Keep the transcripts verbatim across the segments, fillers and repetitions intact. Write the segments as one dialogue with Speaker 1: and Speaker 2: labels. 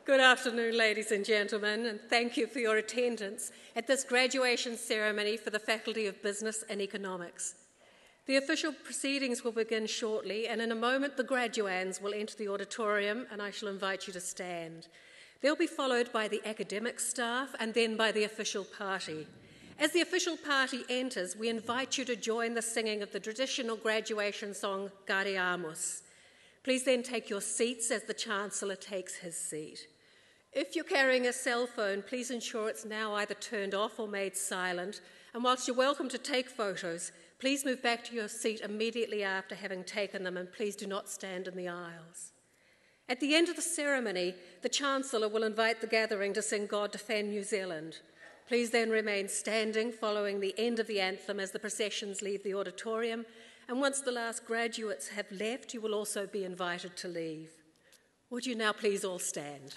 Speaker 1: Good afternoon, ladies and gentlemen, and thank you for your attendance at this graduation ceremony for the Faculty of Business and Economics. The official proceedings will begin shortly, and in a moment the graduands will enter the auditorium, and I shall invite you to stand. They'll be followed by the academic staff and then by the official party. As the official party enters, we invite you to join the singing of the traditional graduation song, Gare Amos. Please then take your seats as the Chancellor takes his seat. If you're carrying a cell phone, please ensure it's now either turned off or made silent, and whilst you're welcome to take photos, please move back to your seat immediately after having taken them, and please do not stand in the aisles. At the end of the ceremony, the Chancellor will invite the gathering to sing God Defend New Zealand. Please then remain standing following the end of the anthem as the processions leave the auditorium, and once the last graduates have left, you will also be invited to leave. Would you now please all stand?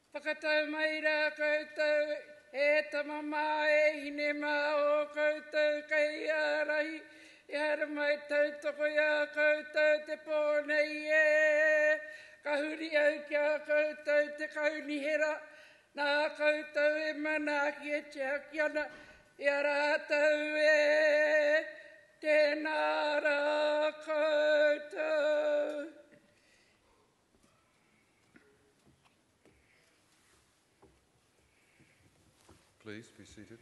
Speaker 2: Whakatau mai rā koutou e tamama e hine mā o koutou kei ārahi. I hara mai tautoko i a koutou te pōnei e. Ka huri au ki a koutou te kaunihera. Nā koutou e manaaki e te haki ana. I a rātou e tēnā rā koutou.
Speaker 3: Please be seated.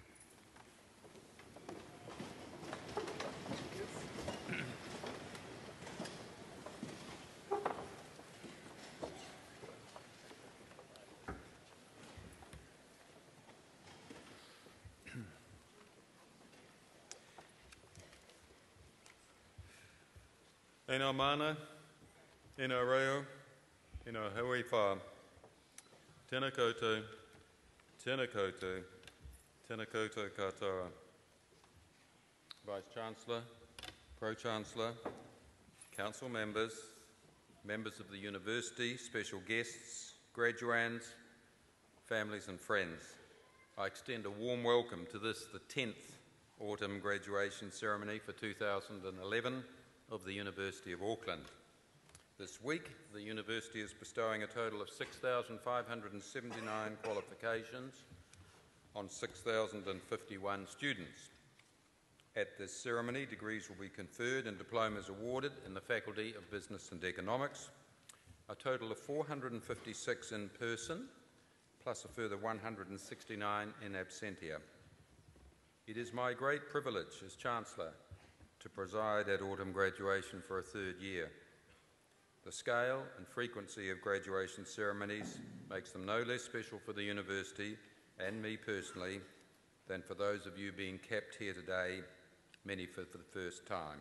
Speaker 3: E nā mana, e nā reo, e nā hui whā. Tēnā koutou, tēnā koutou, tēnā koutou katoa. Vice-Chancellor, Pro-Chancellor, Council members, members of the University, special guests, graduands, families and friends. I extend a warm welcome to this, the tenth autumn graduation ceremony for two thousand eleven of the University of Auckland. This week, the University is bestowing a total of six thousand five hundred seventy-nine qualifications on six thousand fifty-one students. At this ceremony, degrees will be conferred and diplomas awarded in the Faculty of Business and Economics, a total of four hundred fifty-six in person, plus a further one hundred sixty-nine in absentia. It is my great privilege as Chancellor to preside at autumn graduation for a third year. The scale and frequency of graduation ceremonies makes them no less special for the University and me personally than for those of you being kept here today, many for, for the first time.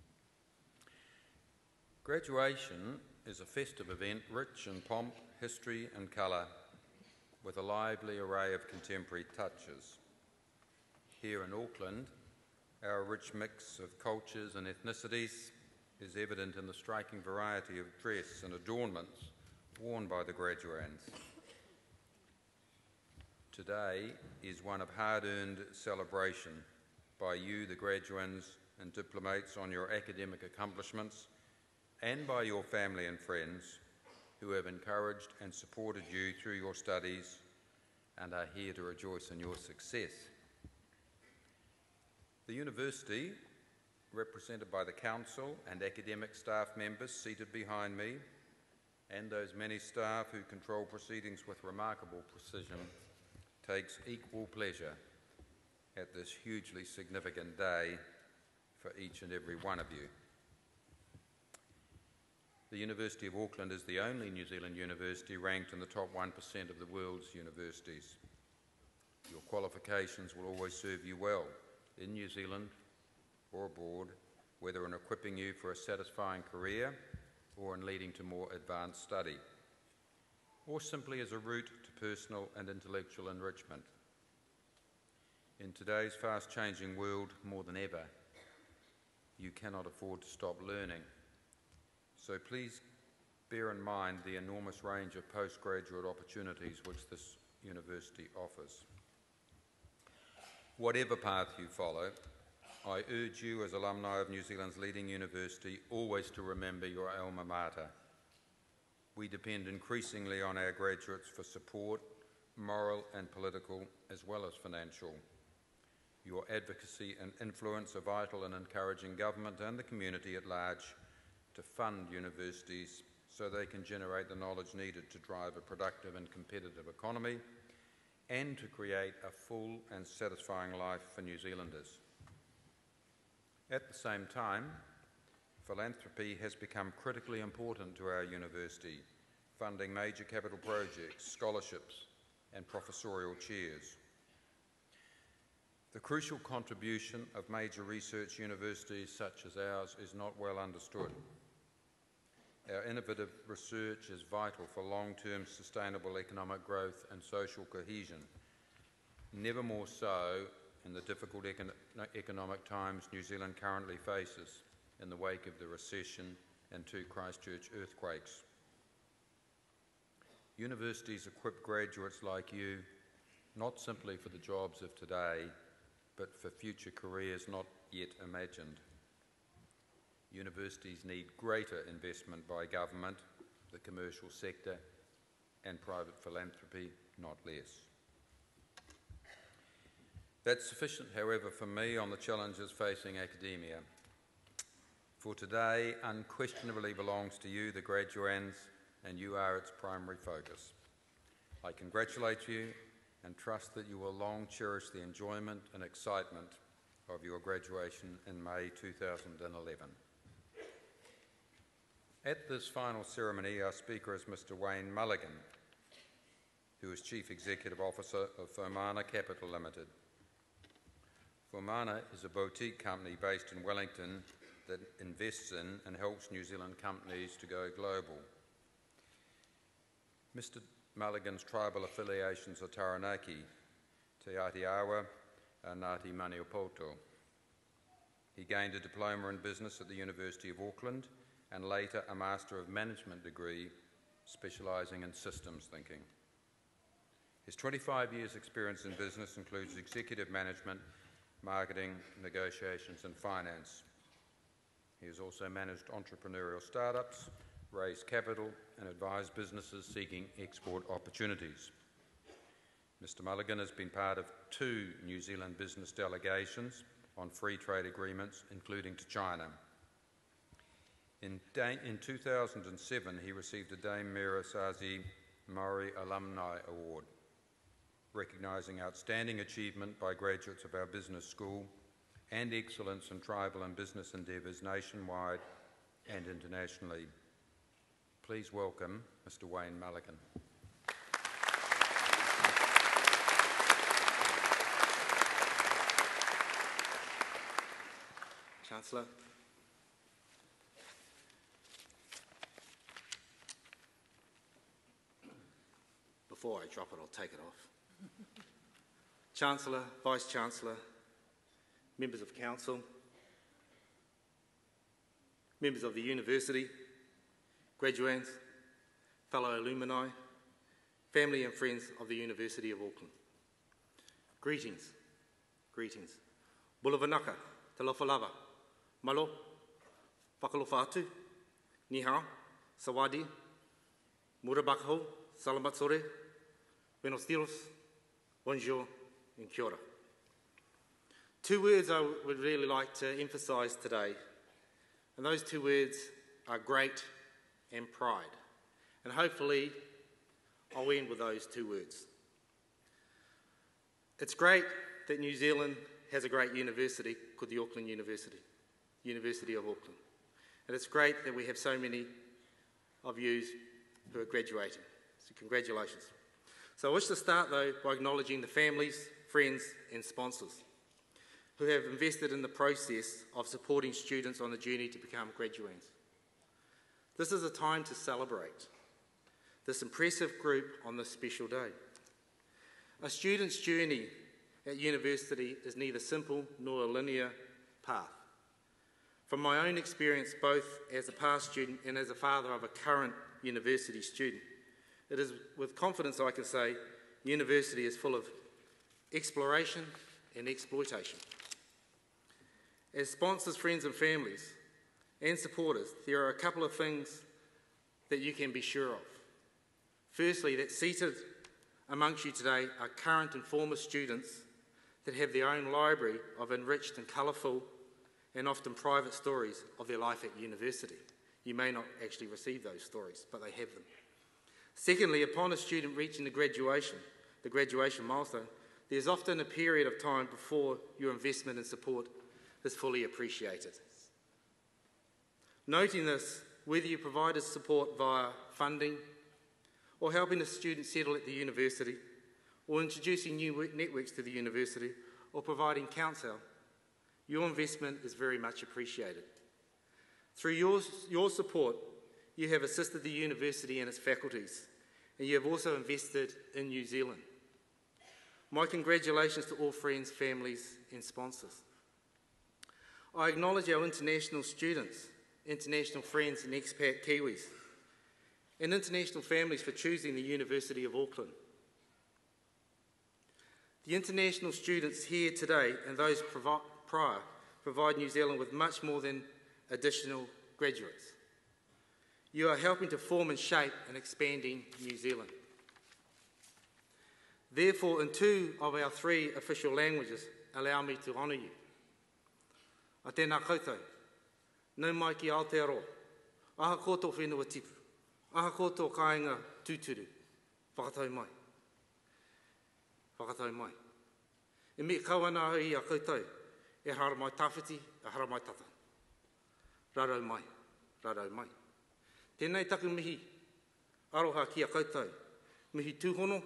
Speaker 3: Graduation is a festive event rich in pomp, history and colour, with a lively array of contemporary touches. Here in Auckland, our rich mix of cultures and ethnicities is evident in the striking variety of dress and adornments worn by the graduands. Today is one of hard-earned celebration by you, the graduands and diplomates, on your academic accomplishments, and by your family and friends who have encouraged and supported you through your studies and are here to rejoice in your success. The University, represented by the Council and academic staff members seated behind me, and those many staff who control proceedings with remarkable precision, takes equal pleasure at this hugely significant day for each and every one of you. The University of Auckland is the only New Zealand university ranked in the top one percent of the world's universities. Your qualifications will always serve you well in New Zealand or abroad, whether in equipping you for a satisfying career or in leading to more advanced study, or simply as a route to personal and intellectual enrichment. In today's fast-changing world, more than ever, you cannot afford to stop learning. So please bear in mind the enormous range of postgraduate opportunities which this university offers. Whatever path you follow, I urge you as alumni of New Zealand's leading university always to remember your alma mater. We depend increasingly on our graduates for support, moral and political, as well as financial. Your advocacy and influence are vital in encouraging government and the community at large to fund universities so they can generate the knowledge needed to drive a productive and competitive economy and to create a full and satisfying life for New Zealanders. At the same time, philanthropy has become critically important to our university, funding major capital projects, scholarships and professorial chairs. The crucial contribution of major research universities such as ours is not well understood. Our innovative research is vital for long-term sustainable economic growth and social cohesion, never more so in the difficult econ economic times New Zealand currently faces in the wake of the recession and two Christchurch earthquakes. Universities equip graduates like you not simply for the jobs of today, but for future careers not yet imagined. Universities need greater investment by government, the commercial sector, and private philanthropy, not less. That's sufficient, however, for me on the challenges facing academia. For today unquestionably belongs to you, the graduands, and you are its primary focus. I congratulate you and trust that you will long cherish the enjoyment and excitement of your graduation in May two thousand eleven. At this final ceremony, our speaker is Mister Wayne Mulligan, who is Chief Executive Officer of Fomana Capital Limited. Fomana is a boutique company based in Wellington that invests in and helps New Zealand companies to go global. Mister Mulligan's tribal affiliations are Taranaki, Te Atiawa, and Ngāti Maniapoto. He gained a diploma in business at the University of Auckland and later a Master of Management degree specialising in systems thinking. His twenty-five years experience in business includes executive management, marketing, negotiations and finance. He has also managed entrepreneurial startups, raised capital and advised businesses seeking export opportunities. Mister Mulligan has been part of two New Zealand business delegations on free trade agreements, including to China. In, in two thousand seven, he received a Dame Mera Sazi Maori Alumni Award, recognising outstanding achievement by graduates of our business school and excellence in tribal and business endeavours nationwide and internationally. Please welcome Mister Wayne Mulligan.
Speaker 4: Chancellor, before I drop it, I'll take it off. Chancellor, Vice-Chancellor, members of Council, members of the University, graduates, fellow alumni, family and friends of the University of Auckland. Greetings, greetings. Bulavanaka, talofa lava, malo, whakalofa atu, ni hao, sawadi, murabakaho, salamat sore, buenos dias, bonjour, and kia ora. Two words I would really like to emphasise today, and those two words are great and pride. And hopefully I'll end with those two words. It's great that New Zealand has a great university called the Auckland University, University of Auckland. And it's great that we have so many of you who are graduating. So congratulations. So I wish to start though by acknowledging the families, friends and sponsors who have invested in the process of supporting students on the journey to become graduates. This is a time to celebrate this impressive group on this special day. A student's journey at university is neither simple nor a linear path. From my own experience, both as a past student and as a father of a current university student, it is with confidence I can say university is full of exploration and exploitation. As sponsors, friends and families and supporters, there are a couple of things that you can be sure of. Firstly, that seated amongst you today are current and former students that have their own library of enriched and colourful and often private stories of their life at university. You may not actually receive those stories, but they have them. Secondly, upon a student reaching the graduation, the graduation milestone, there's often a period of time before your investment and support is fully appreciated. Noting this, whether you provided support via funding or helping a student settle at the university or introducing new networks to the university or providing counsel, your investment is very much appreciated. Through your, your support, you have assisted the university and its faculties, and you have also invested in New Zealand. My congratulations to all friends, families and sponsors. I acknowledge our international students, international friends and expat Kiwis, and international families for choosing the University of Auckland. The international students here today and those provi- prior provide New Zealand with much more than additional graduates. You are helping to form and shape an expanding New Zealand. Therefore, in two of our three official languages, allow me to honour you. A tēnā koutou, nau mai ki Aotearoa, aha koutou whenua tipu, aha koutou kāinga tūturu, whakatau mai. Whakatau mai. E me kawana i a koutou, e hara mai tawhiti, e hara mai tata. Rarau mai, rarau mai. Tēnei taku mihi, aroha ki a koutou, mihi tūhono,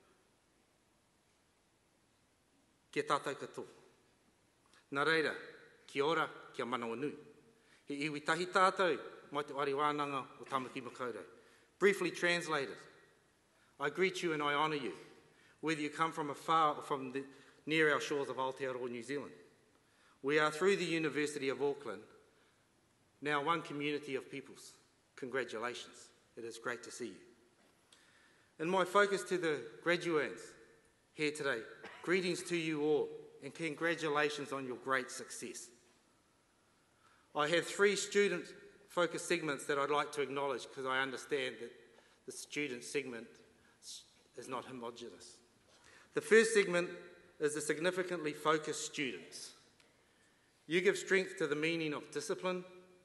Speaker 4: ki tātou katoa. Nā reira, kia ora, kia manawa nui. He iwi tahi tātou, mai te wari wānanga o Tamaki Makaurau. Briefly translated, I greet you and I honour you, whether you come from afar or from the, near our shores of Aotearoa, New Zealand. We are, through the University of Auckland, now one community of peoples. Congratulations. It is great to see you. And my focus to the graduates here today, greetings to you all and congratulations on your great success. I have three student-focused segments that I'd like to acknowledge because I understand that the student segment is not homogeneous. The first segment is the significantly focused students. You give strength to the meaning of discipline,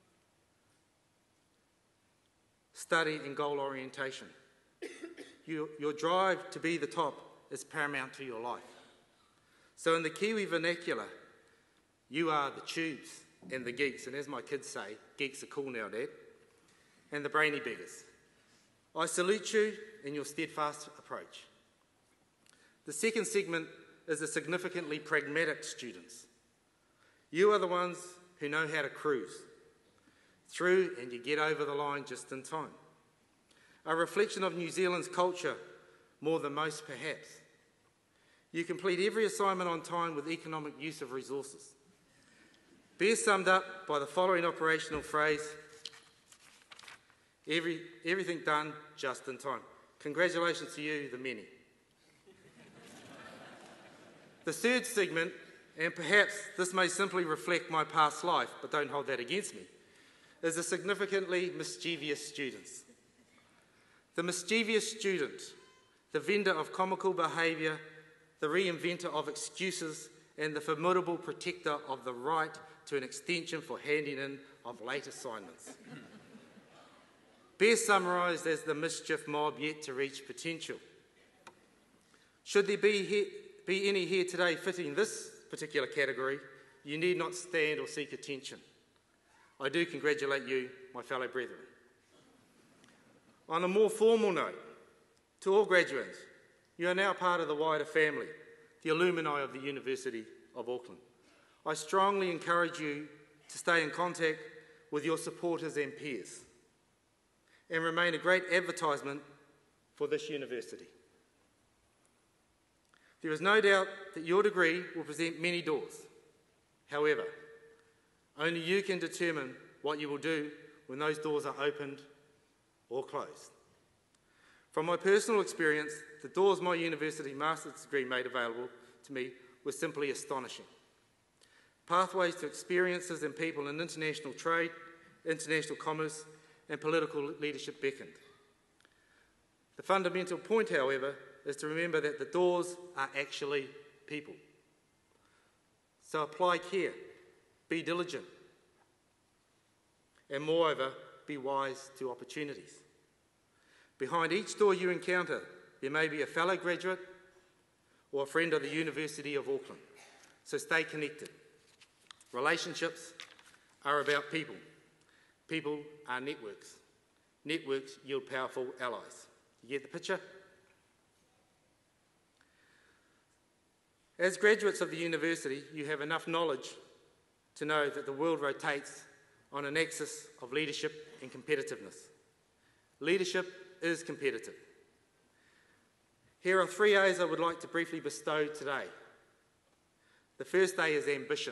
Speaker 4: study and goal orientation. You, your drive to be the top is paramount to your life. So in the Kiwi vernacular, you are the tubes and the geeks, and as my kids say, geeks are cool now, Dad, and the brainy beggars. I salute you and your steadfast approach. The second segment is the significantly pragmatic students. You are the ones who know how to cruise through and you get over the line just in time. A reflection of New Zealand's culture more than most perhaps. You complete every assignment on time with economic use of resources. Best summed up by the following operational phrase, Every, everything done just in time. Congratulations to you, the many. The third segment, and perhaps this may simply reflect my past life, but don't hold that against me, is the significantly mischievous students. The mischievous student, the vendor of comical behaviour, the reinventor of excuses, and the formidable protector of the right to an extension for handing in of late assignments. Best summarised as the mischief mob yet to reach potential. Should there be, he- be any here today fitting this particular category, you need not stand or seek attention. I do congratulate you, my fellow brethren. On a more formal note, to all graduates, you are now part of the wider family, the alumni of the University of Auckland. I strongly encourage you to stay in contact with your supporters and peers and remain a great advertisement for this university. There is no doubt that your degree will present many doors. However, only you can determine what you will do when those doors are opened or closed. From my personal experience, the doors my university master's degree made available to me were simply astonishing. Pathways to experiences and people in international trade, international commerce, and political leadership beckoned. The fundamental point, however, is to remember that the doors are actually people. So apply care, be diligent, and moreover, be wise to opportunities. Behind each door you encounter, there may be a fellow graduate or a friend of the University of Auckland. So stay connected. Relationships are about people. People are networks. Networks yield powerful allies. You get the picture? As graduates of the university, you have enough knowledge to know that the world rotates on an axis of leadership and competitiveness. Leadership is competitive. Here are three A's I would like to briefly bestow today. The first A is ambition.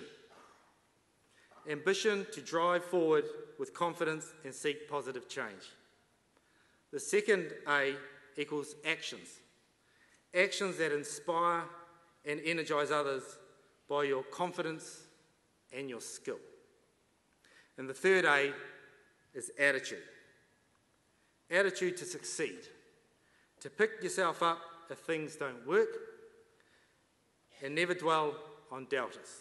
Speaker 4: Ambition to drive forward with confidence and seek positive change. The second A equals actions. Actions that inspire and energise others by your confidence and your skill. And the third A is attitude. Attitude to succeed, to pick yourself up if things don't work, and never dwell on doubters.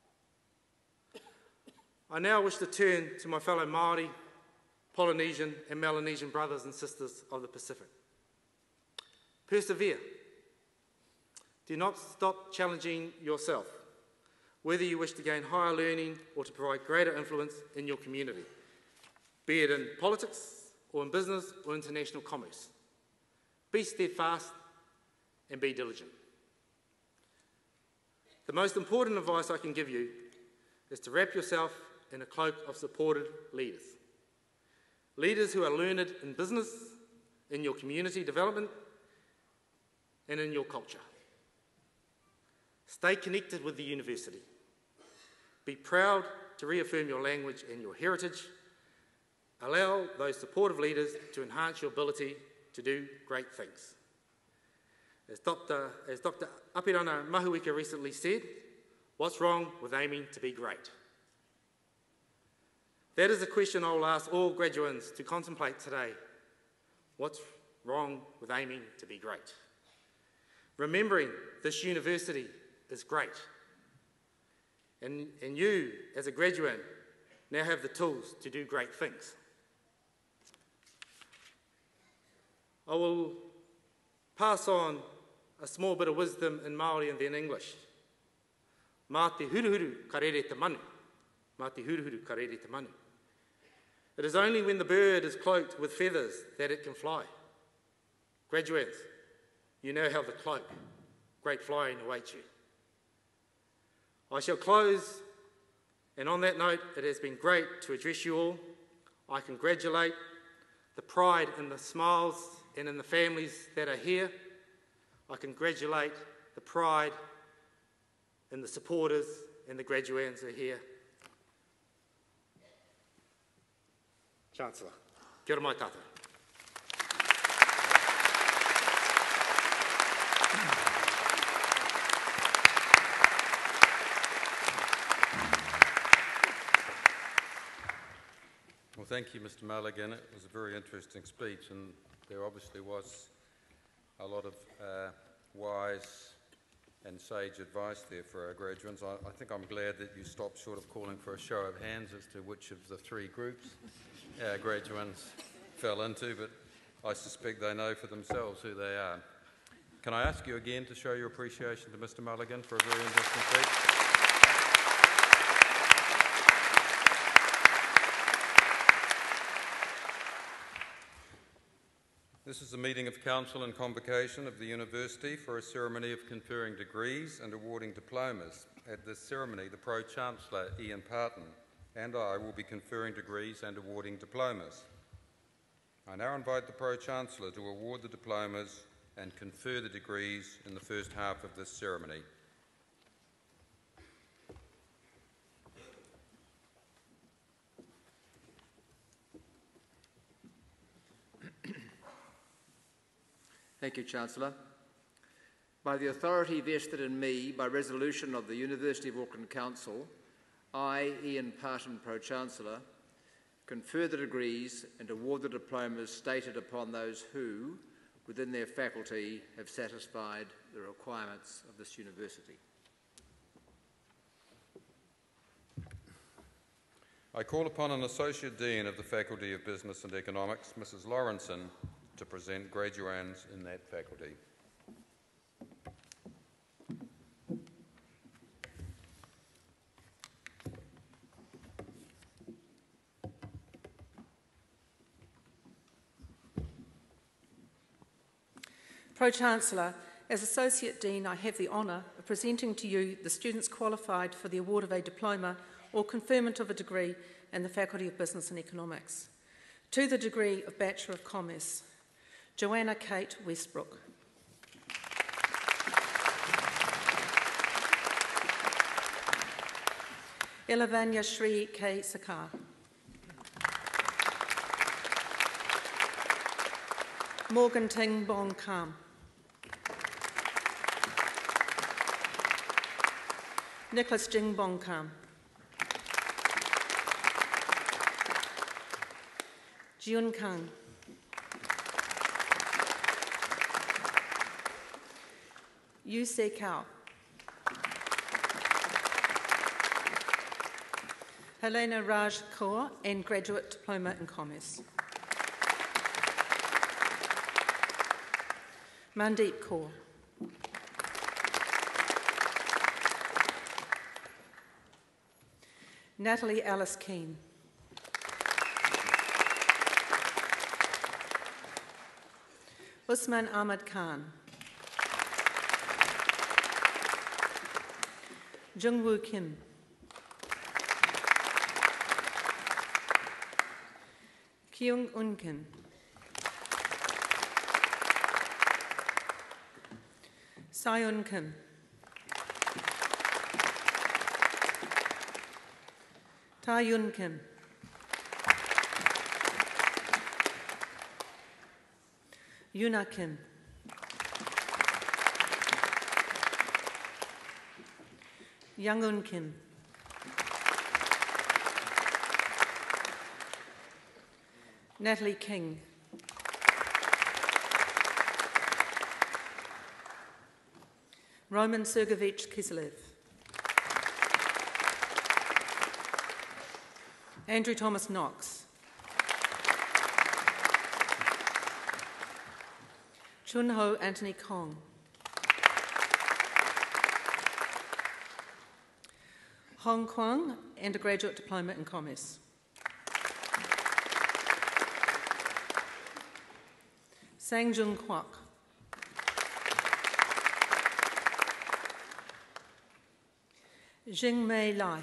Speaker 4: I now wish to turn to my fellow Māori, Polynesian and Melanesian brothers and sisters of the Pacific. Persevere. Do not stop challenging yourself, whether you wish to gain higher learning or to provide greater influence in your community, be it in politics or in business or international commerce. Be steadfast and be diligent. The most important advice I can give you is to wrap yourself in a cloak of supported leaders. Leaders who are learned in business, in your community development, and in your culture. Stay connected with the university. Be proud to reaffirm your language and your heritage. Allow those supportive leaders to enhance your ability to do great things. As Doctor As Doctor Apirana Mahuika recently said, what's wrong with aiming to be great? That is a question I will ask all graduates to contemplate today. What's wrong with aiming to be great? Remembering this university is great. And, and you, as a graduate, now have the tools to do great things. I will pass on a small bit of wisdom in Māori and then English. Mā te huruhuru ka rere te manu. Mā te huruhuru ka rere te manu. It is only when the bird is cloaked with feathers that it can fly. Graduates, you now have the cloak. Great flying awaits you. I shall close, and on that note, it has been great to address you all. I congratulate the pride in the smiles and in the families that are here. I congratulate the pride in the supporters and the graduates who are here. Chancellor, kia ora mai tātou.
Speaker 3: Well, thank you, Mister Mulligan. It was a very interesting speech, and there obviously was a lot of uh, wise and sage advice there for our graduates. I, I think I'm glad that you stopped short of calling for a show of hands as to which of the three groups our graduates fell into, but I suspect they know for themselves who they are. Can I ask you again to show your appreciation to Mister Mulligan for a very interesting speech? This is a meeting of Council and Convocation of the University for a ceremony of conferring degrees and awarding diplomas. At this ceremony, the Pro-Chancellor, Ian Parton, and I will be conferring degrees and awarding diplomas. I now invite the Pro-Chancellor to award the diplomas and confer the degrees in the first half of this ceremony.
Speaker 5: Thank you, Chancellor. By the authority vested in me by resolution of the University of Auckland Council, I, Ian Parton, Pro-Chancellor, confer the degrees and award the diplomas stated upon those who, within their faculty, have satisfied the requirements of this university.
Speaker 3: I call upon an Associate Dean of the Faculty of Business and Economics, Missus Lawrenson, to present graduands in that faculty.
Speaker 6: Pro-Chancellor, as Associate Dean, I have the honour of presenting to you the students qualified for the award of a diploma or conferment of a degree in the Faculty of Business and Economics. To the degree of Bachelor of Commerce, Joanna Kate Westbrook. Elavanya Shri K. Sakar. Morgan Ting Bong Kam. Nicholas Jing Bong Kam. Jun Kang. Yu Se Kao. Helena Raj Kaur and Graduate Diploma in Commerce. Mandeep Kaur. Natalie Alice Keane. Usman Ahmad Khan. Jungwoo Kim. Kyung Un Kim. Sayun Kim. Ta Yun Kim. Yuna Kim. Yangun Kim. Natalie King. Roman Sergeyevich Kiselev. Andrew Thomas Knox. Chun Ho Anthony Kong. Hong Kwang, Undergraduate Diploma in Commerce. Sang Jung Kwok. Jing Mei Lai.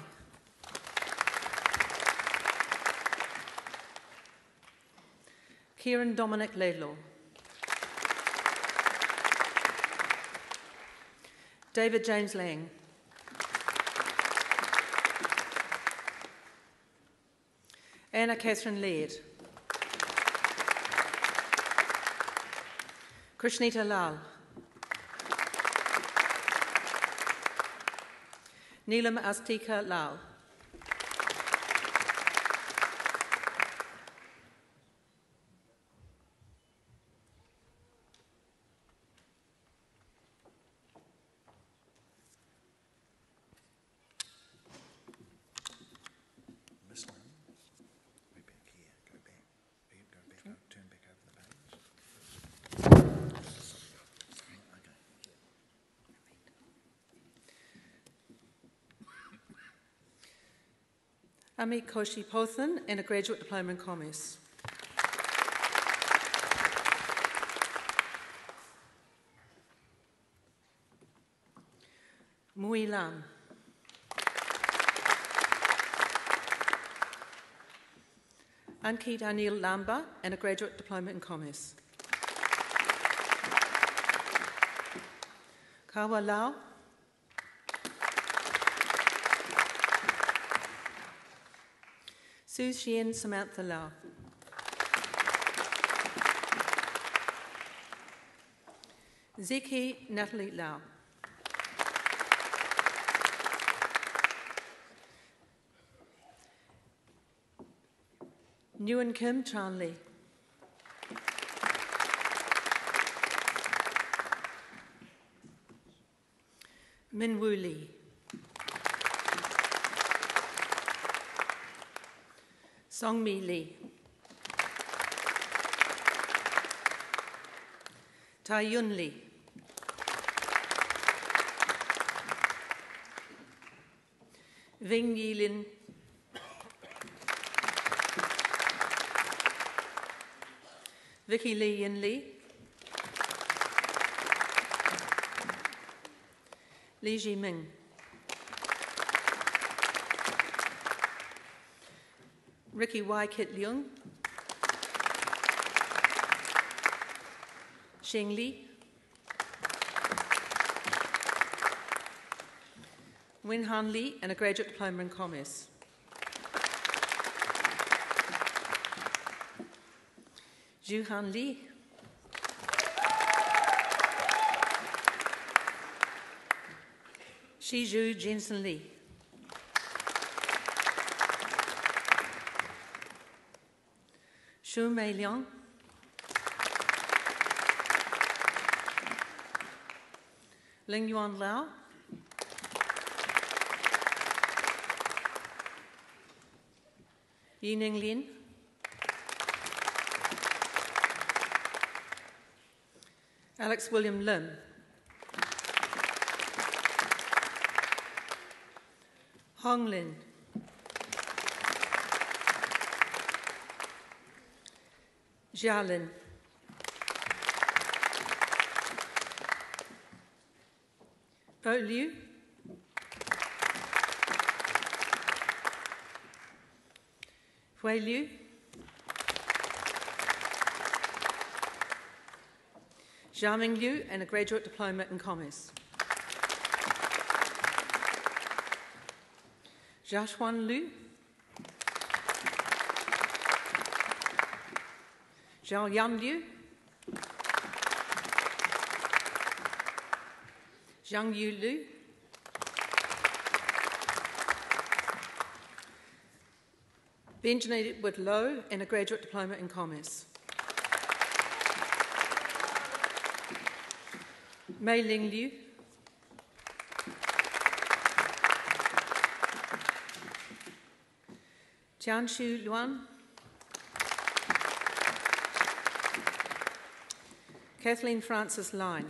Speaker 6: Kieran Dominic Laidlaw. David James Lang. Anna Catherine Laird. Krishnita Lal. Neelam Astika Lal. Ami Koshi Pothan and a Graduate Diploma in Commerce. Mui Lam. Ankit Anil Lamba and a Graduate Diploma in Commerce. Kawa Lau. Su Xian Samantha Lau. Zeki Natalie Lau. Nguyen Kim Tran Lee. Min Woo Lee. Song Mi Lee. Tai Yun Lee. Ving Yi Lin. Vicky Lee Yin Lee. Li Ji Ming. Ricky Y. Kit Leung. Sheng Li. Win Han Lee and a Graduate Diploma in Commerce. Zhu Han Li. Shiju Jensen Lee. Shu Mei Liang. Ling Yuan Lau. Yining Lin. Alex William Lim. Hong Lin. Jia Lin. Bo Liu. Hui Liu. Xiaoming Liu, and a graduate diploma in commerce. Jiaxuan Liu. Zhao Yan Liu. Zhang Yu Liu. Benjamin Edward Lowe, and a graduate diploma in commerce. Mei Ling Liu. Jianshu Luan. Kathleen Francis Line.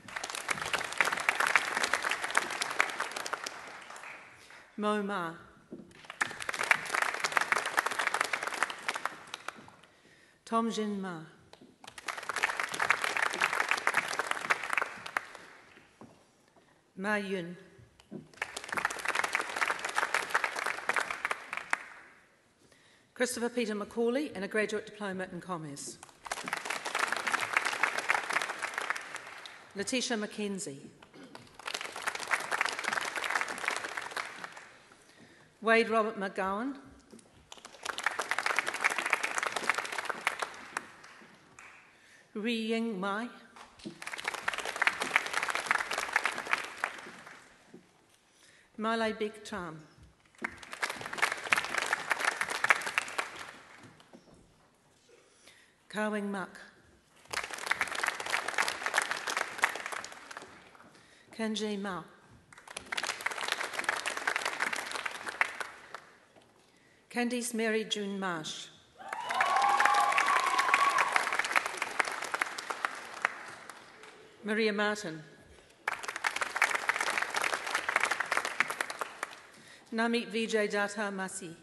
Speaker 6: Mo Ma. Tom Jin Ma. Ma Yun. Christopher Peter Macaulay, and a graduate diploma in commerce. Letitia McKenzie. Wade Robert McGowan. Ri Ying Mai. Malay Big Tram. Kawing Mak. Kanji Mao. Candice Mary June Marsh. Maria Martin. Namit Vijay Datta Masi.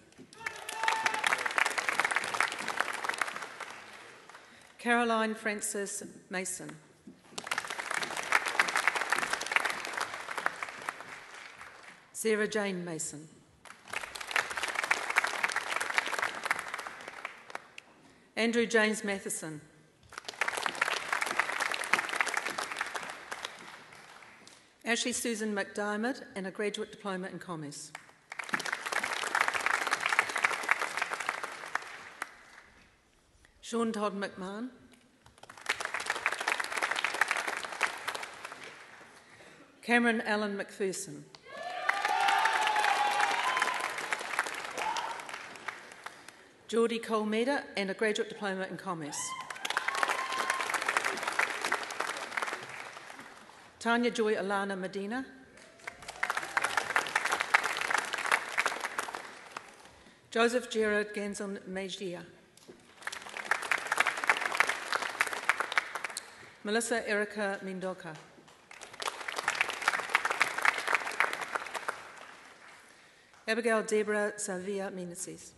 Speaker 6: Caroline Frances Mason. Sarah Jane Mason. Andrew James Matheson. Ashley Susan McDiarmid, and a graduate diploma in commerce. Sean Todd McMahon. Cameron Allen McPherson. Geordie Colmeda, and a graduate diploma in commerce. Tanya Joy Alana Medina. Joseph Gerard Ganson Mejia. Melissa Erica Mendoka. Abigail Deborah Savia Meneses.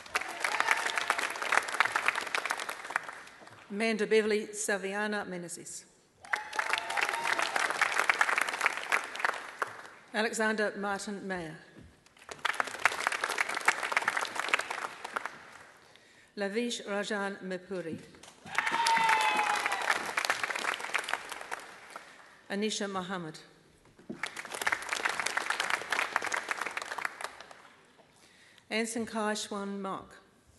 Speaker 6: Amanda Beverly Saviana Meneses. Alexander Martin Mayer. Lavish Rajan Mepuri. Anisha Mohammed. Anson Kai Schwan Mark.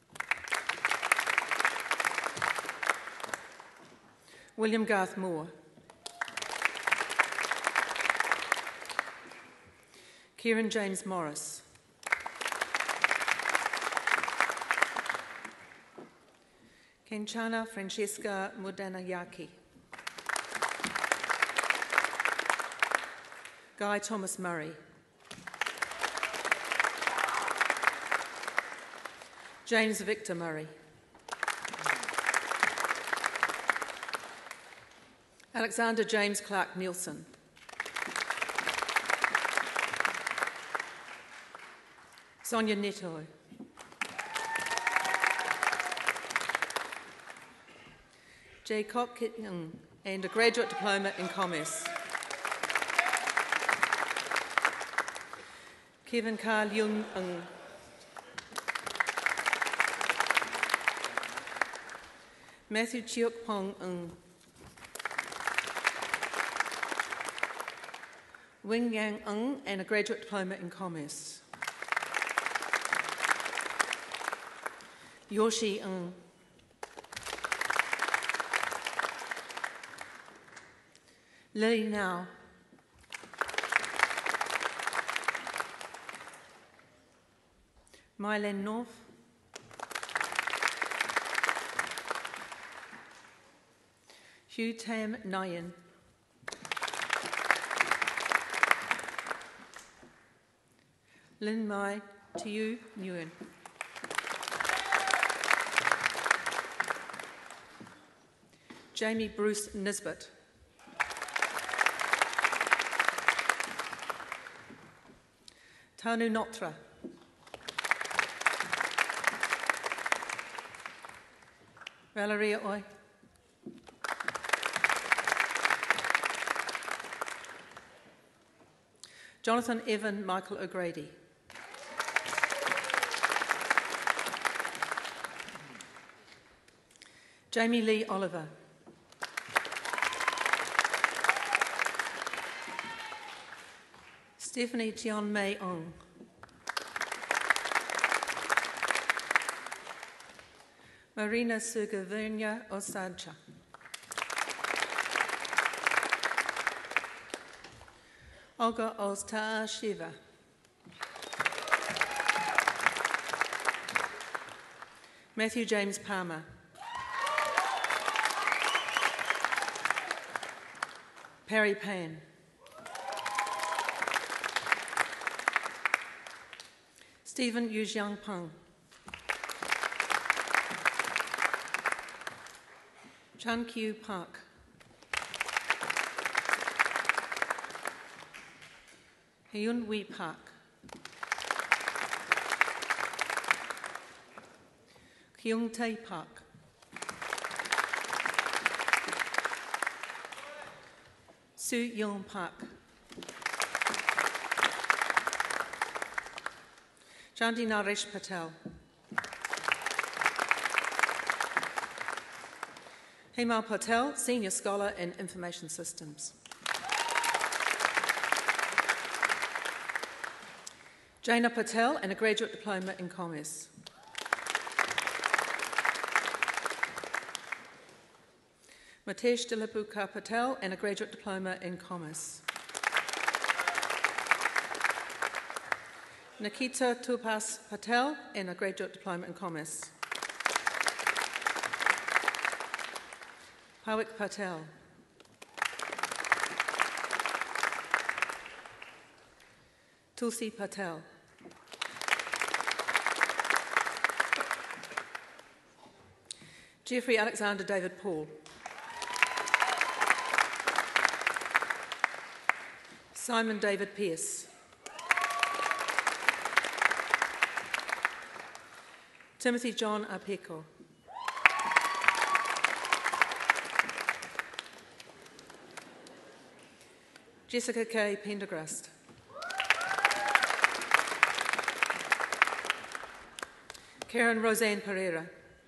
Speaker 6: William Garth Moore. Kieran James Morris. Kenchana Francesca Mudanayaki. Guy Thomas Murray. James Victor Murray. Alexander James Clark Nielsen. Sonia Neto. Jacob Kitng and a graduate diploma in commerce. Kevin Carl Jung Ng. Matthew Chiok Pong Ng. Wing Yang Ng and a graduate diploma in commerce. Yoshi Ng. Lily Now. Mylen North. Hugh Tam Nyan. Lin Mai Tiu Nguyen. Jamie Bruce Nisbet. Tanu Notra. Valeria Oi. Jonathan Evan Michael O'Grady. Jamie Lee Oliver. Stephanie Tion Mei Ong. Marina Sugavernia Osadcha. Olga Ozta Shiva. Matthew James Palmer. Perry Pan. Stephen Yu Jiang Peng. Chan Kyu Park. Hyun Wee Park. Kyung Tae Park. Su Yeon Park. Chandi Naresh Patel. Hemal Patel, Senior Scholar in Information Systems. Jaina Patel and a Graduate Diploma in Commerce. Matesh Dilapuka Patel and a Graduate Diploma in Commerce. Nikita Tupas Patel and a Graduate Diploma in Commerce. Pawik Patel. Tulsi Patel. Jeffrey Alexander David Paul. Simon David Pearce. Timothy John Apeko. Jessica Kay Pendergrast. Karen Roseanne Pereira.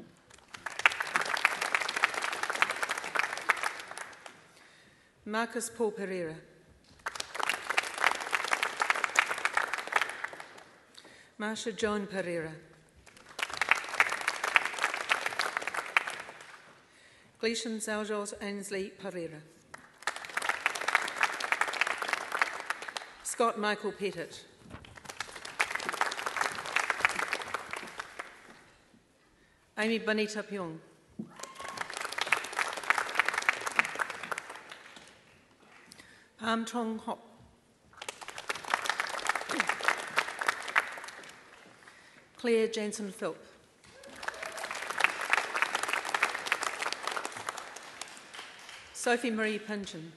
Speaker 6: Marcus Paul Pereira. Marsha Joan Pereira. Gleason Zaljos Ainsley Pereira. Scott Michael Pettit. Amy Bonita Pyong. Pam Tong Hop. Claire Jansen Philp. Sophie Marie Pinchin.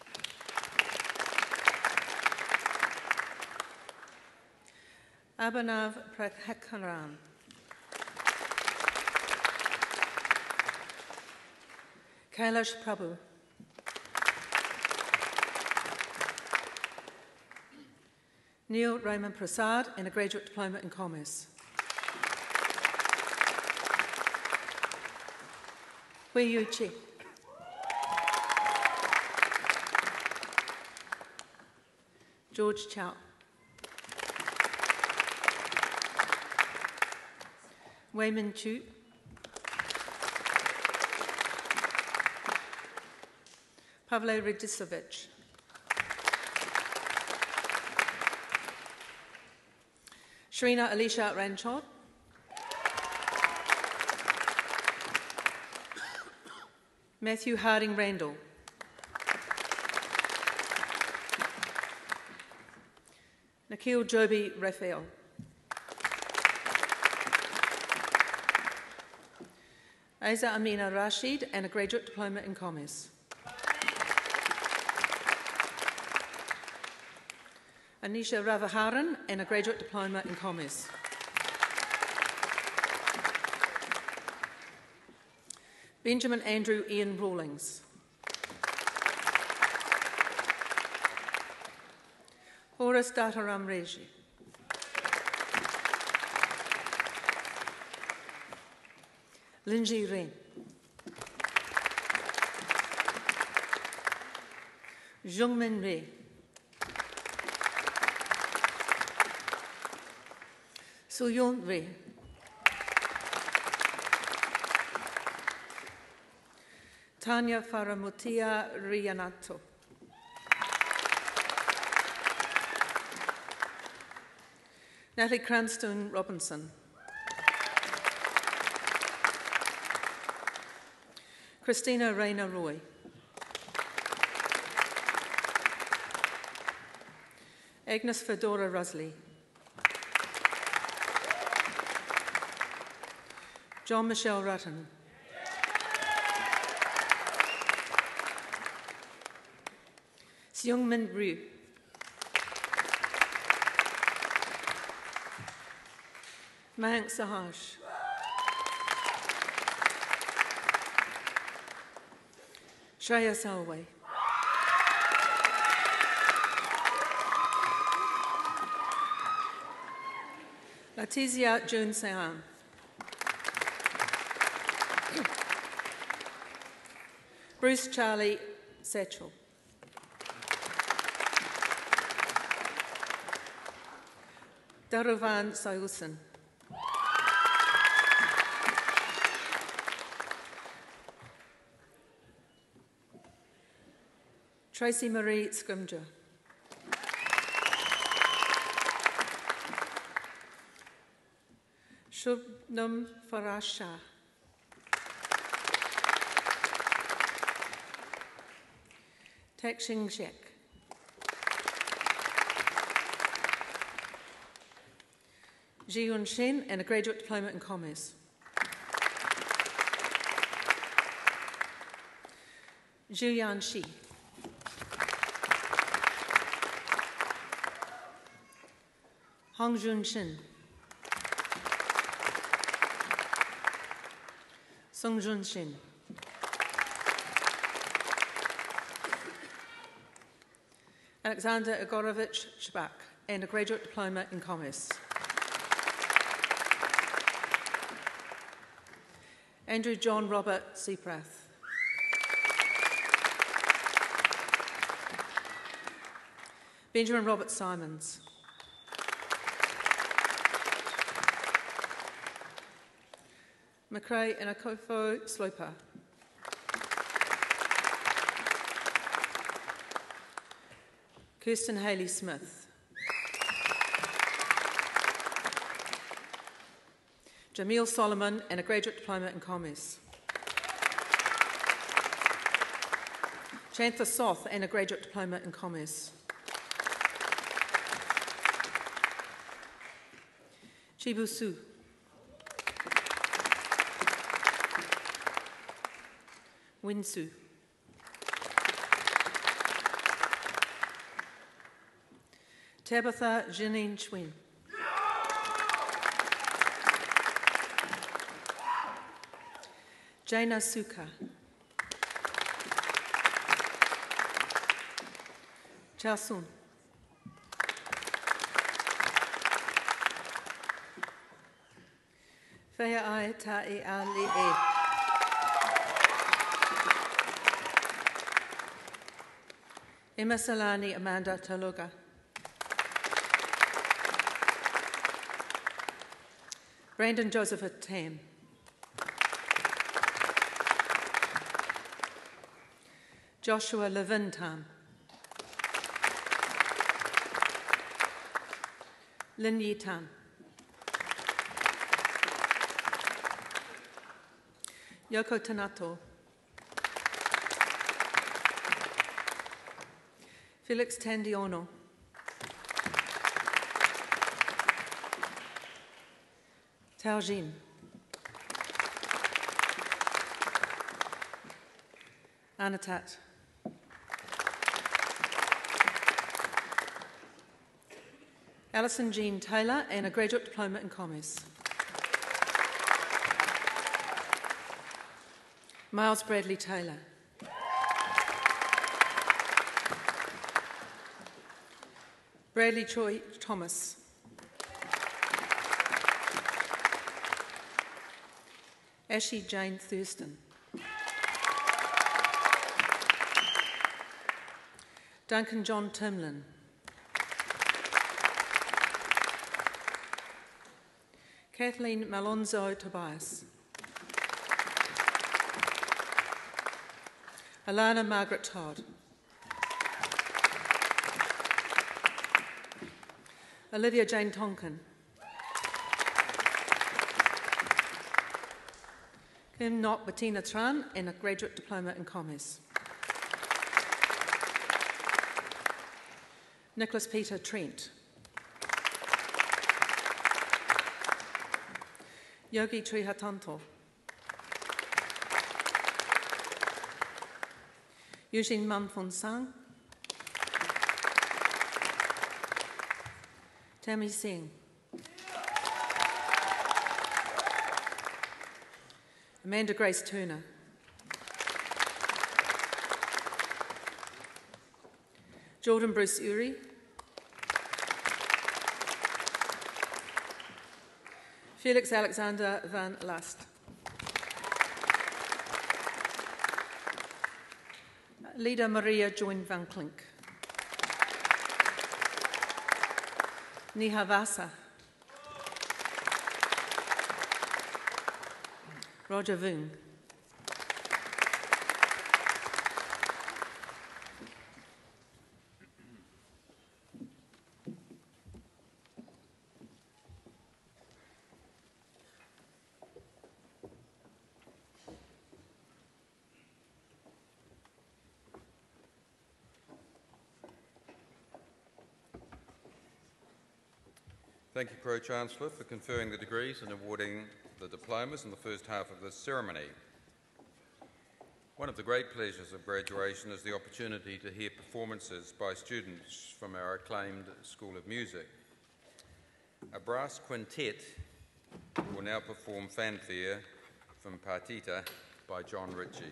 Speaker 6: Abhinav Prakhakaran. Kailash Prabhu. Neil Raymond Prasad and a graduate diploma in commerce. Hui Yu Chi. George Chow. Wei Min Chu. Pavle Radisovic. Sharina Alicia Ranchod. Matthew Harding Randall. Nikhil Joby Raphael. Aiza Amina Rashid and a graduate diploma in commerce. Anisha Ravaharan and a graduate diploma in commerce. Benjamin Andrew Ian Rawlings. Horace Dataram Reji. Lindsay Ren. Jungmin Re. Suyon Re. Tanya Faramutia Rianato. Natalie Cranstone Robinson. Christina Rayner Roy. Agnes Fedora Rusley. John Michelle Rutten. Seung Min Ryu. Mayank Sahaj. Shreya Salway. Letizia June Sean. Bruce Charlie Satchel. Daruvan Sayusin. Tracy Marie Scrimger. Shubnam Farasha. Takshing Shek. Ji-Yun Shen and a graduate diploma in commerce. Zhu-Yan Shi. Hong Jun Shin. Sung Jun Shin. Alexander Igorovich Shabak and a graduate diploma in commerce. Andrew John Robert Seaprath. Benjamin Robert Simons. McRae and Akofo Sloper. Kirsten Haley Smith. Jamil Solomon and a graduate diploma in commerce. Chantha Soth and a graduate diploma in commerce. Chibu Su. Win Su. Tabitha Janine Schwinn. Jaina Suka. Chao Sun. Whea ai ta e a le e. Emma Salani Amanda Taloga. Brandon Joseph Tam. Joshua Levin Tam. Lin Yi Tam. Yoko Tanato. Felix Tandiono. Tao Jin. Anatat. Alison Jean Taylor and a graduate diploma in commerce. Miles Bradley Taylor. Bradley Troy Thomas. Ashley Jane Thurston. Duncan John Timlin. Kathleen Malonzo Tobias. Alana Margaret Todd. Olivia Jane Tonkin. Kim Nok Bettina Tran and a graduate diploma in commerce. Nicholas Peter Trent. Yogi Trihatanto. Eugene Manfon Sang. Tammy Singh. Amanda Grace Turner. Jordan Bruce Uri. Felix Alexander Van Last. Lida Maria Join Van Klink. Nihavasa. Roger Voon.
Speaker 3: Thank you, Pro-Chancellor, for conferring the degrees and awarding the diplomas in the first half of this ceremony. One of the great pleasures of graduation is the opportunity to hear performances by students from our acclaimed School of Music. A brass quintet will now perform Fanfare from Partita by John Ritchie.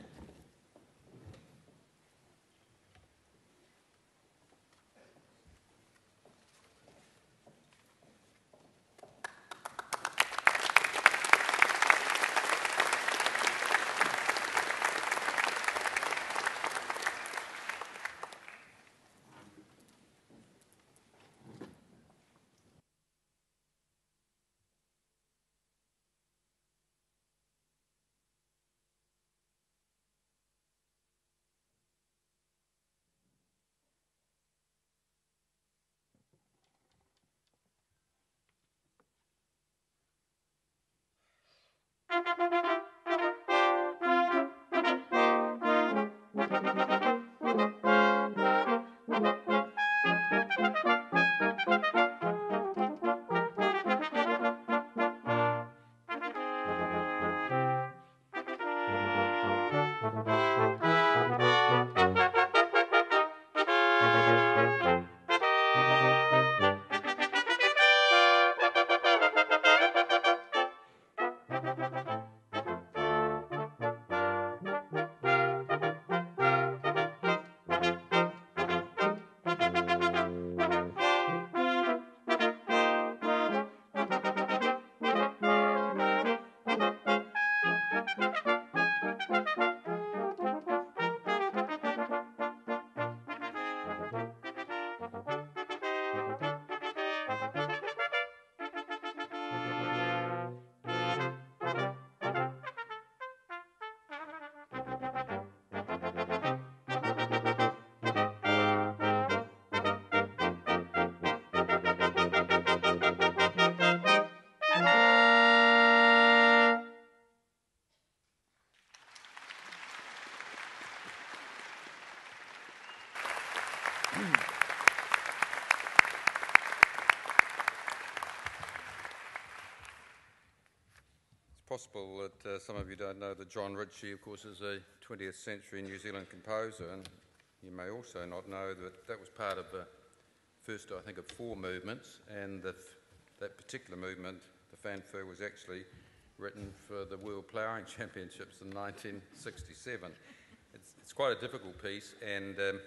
Speaker 3: Possible that uh, some of you don't know that John Ritchie, of course, is a twentieth century New Zealand composer, and you may also not know that that was part of the first, I think, of four movements, and the, that particular movement, the fanfare, was actually written for the World Ploughing Championships in nineteen sixty-seven. It's, it's quite a difficult piece, and um,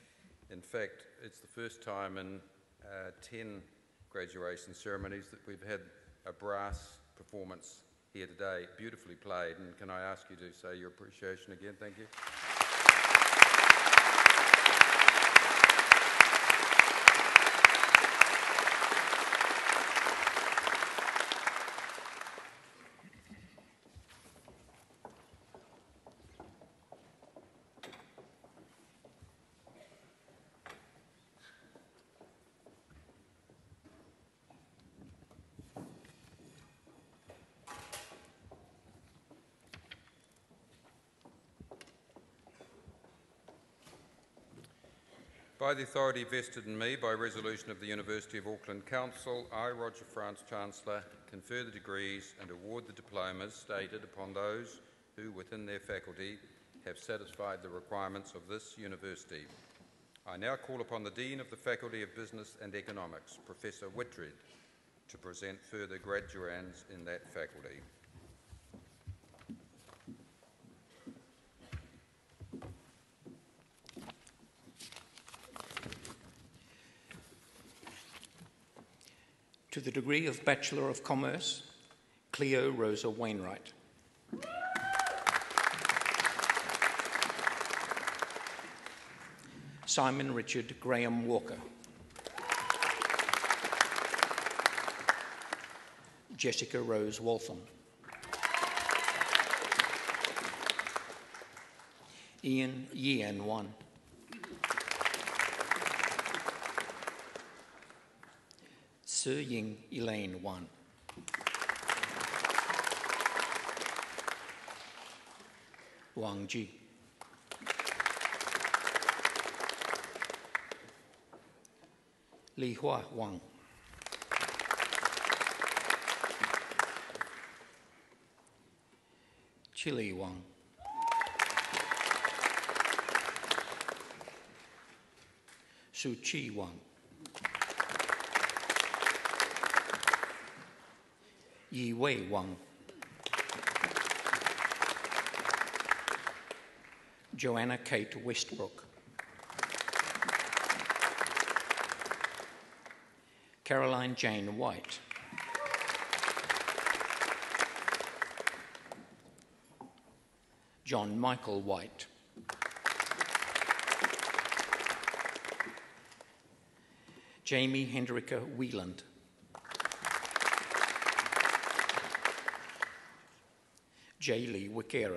Speaker 3: in fact, it's the first time in uh, ten graduation ceremonies that we've had a brass performance here today, beautifully played, and can I ask you to say your appreciation again? Thank you. By the authority vested in me by resolution of the University of Auckland Council, I, Roger France, Chancellor, confer the degrees and award the diplomas stated upon those who, within their faculty, have satisfied the requirements of this university. I now call upon the Dean of the Faculty of Business and Economics, Professor Whitred, to present further graduands in that faculty.
Speaker 7: To the degree of Bachelor of Commerce, Cleo Rosa Wainwright. Simon Richard Graham Walker. Jessica Rose Waltham. Ian Yean Wan. Sir Ying Elaine Wan. Wang Ji. Li Hua Wang. Chili Wang. Su Chi Wang. Yi Wei Wang. Joanna Kate Westbrook. Caroline Jane White. John Michael White. Jamie Hendrika Wieland. J. Lee Wicera.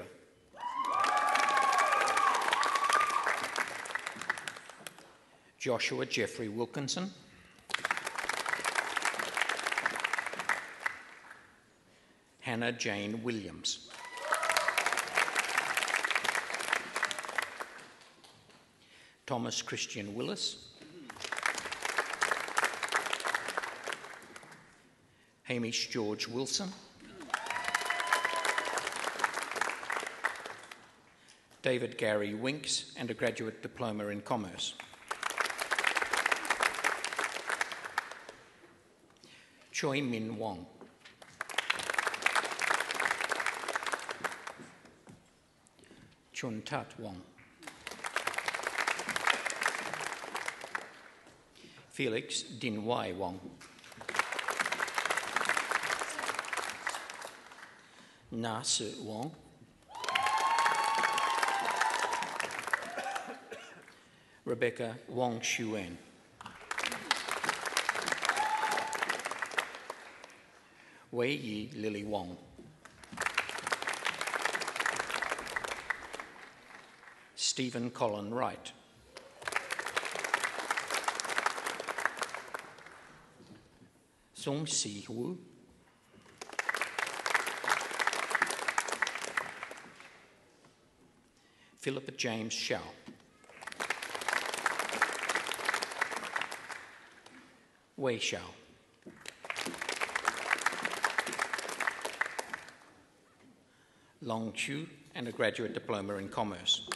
Speaker 7: Joshua Jeffrey Wilkinson. Hannah Hannah Jane Williams. Thomas Christian Willis. Hamish George Wilson. David Gary Winks, and a graduate diploma in commerce. Choi Min Wong. Chun Tat Wong. Felix Din Wai Wong. Na Se Wong. Rebecca Wong Xuan. Wei Yi Lily Wong. Stephen Colin Wright. Song Si Wu. Philippa James Shao. Wei Shao. Long Chu, and a graduate diploma in commerce.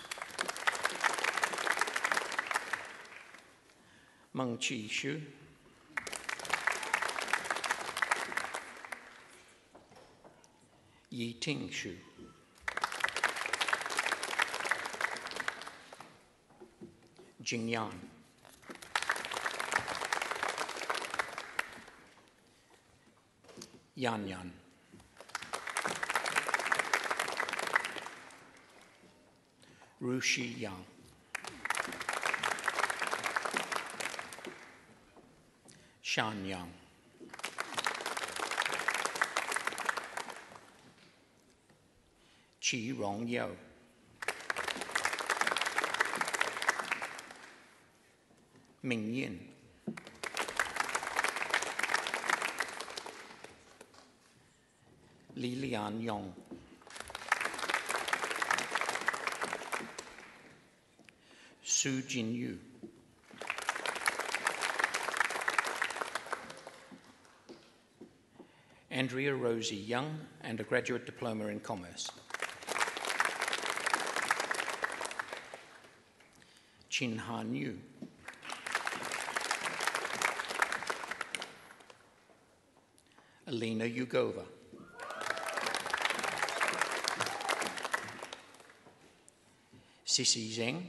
Speaker 7: Meng Chi Shu. Yi Ting Shu. Jing Yan. Yan Yan. Ru Shi Yang. Shan Yang. Qi Rong Yao. Ming Yin. Li Lian Yong. Su Jin Yu. Andrea Rosie Young, and a graduate diploma in commerce. Chin Han Yu. Alina Yugova. Sissy Zheng.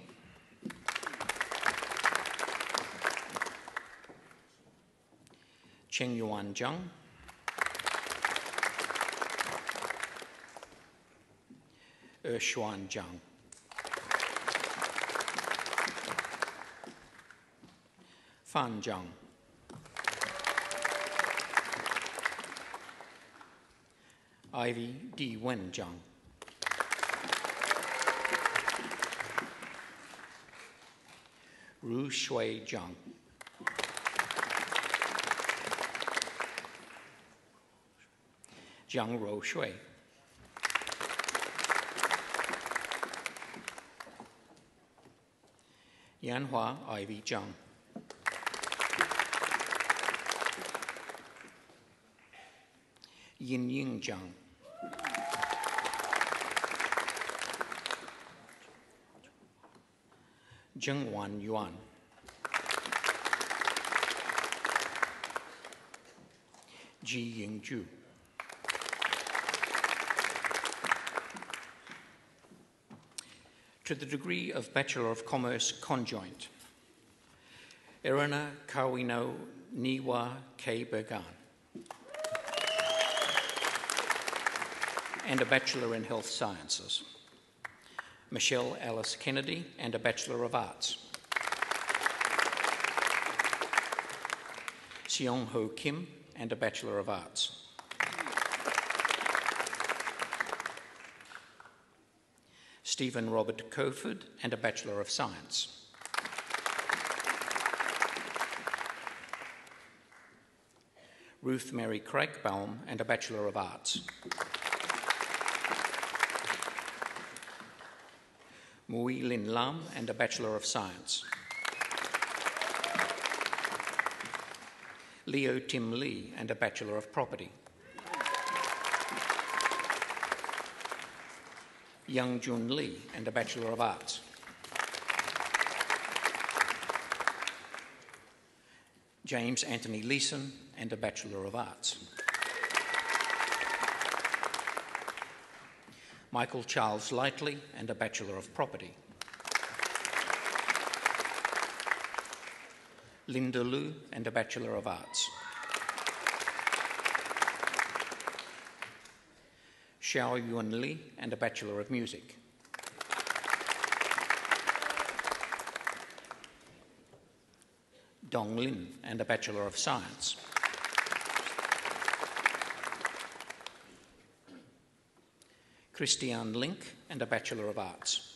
Speaker 7: Cheng Yuan Zhang. Er Xuan Zhang. Fan Zhang. Ivy D. Wen Zhang. Ru Shui Zhang. Jiang Ro Shui. Yanhua Ivy Zhang. Yin Ying Zhang. Zhengwan Yuan. Ji Yingju. To the degree of Bachelor of Commerce Conjoint, Irina Kawino Niwa K. Bergan, and a Bachelor in Health Sciences. Michelle Alice Kennedy, and a Bachelor of Arts. Seong Ho Kim, and a Bachelor of Arts. Stephen Robert Coford, and a Bachelor of Science. Ruth Mary Craigbaum, and a Bachelor of Arts. Mui Lin Lam and a Bachelor of Science. Leo Tim Lee and a Bachelor of Property. Young Jun Lee and a Bachelor of Arts. James Anthony Leeson and a Bachelor of Arts. Michael Charles Lightley and a Bachelor of Property. Linda Liu and a Bachelor of Arts. Xiao Yuan Li and a Bachelor of Music. Dong Lin and a Bachelor of Science. Christiane Link and a Bachelor of Arts.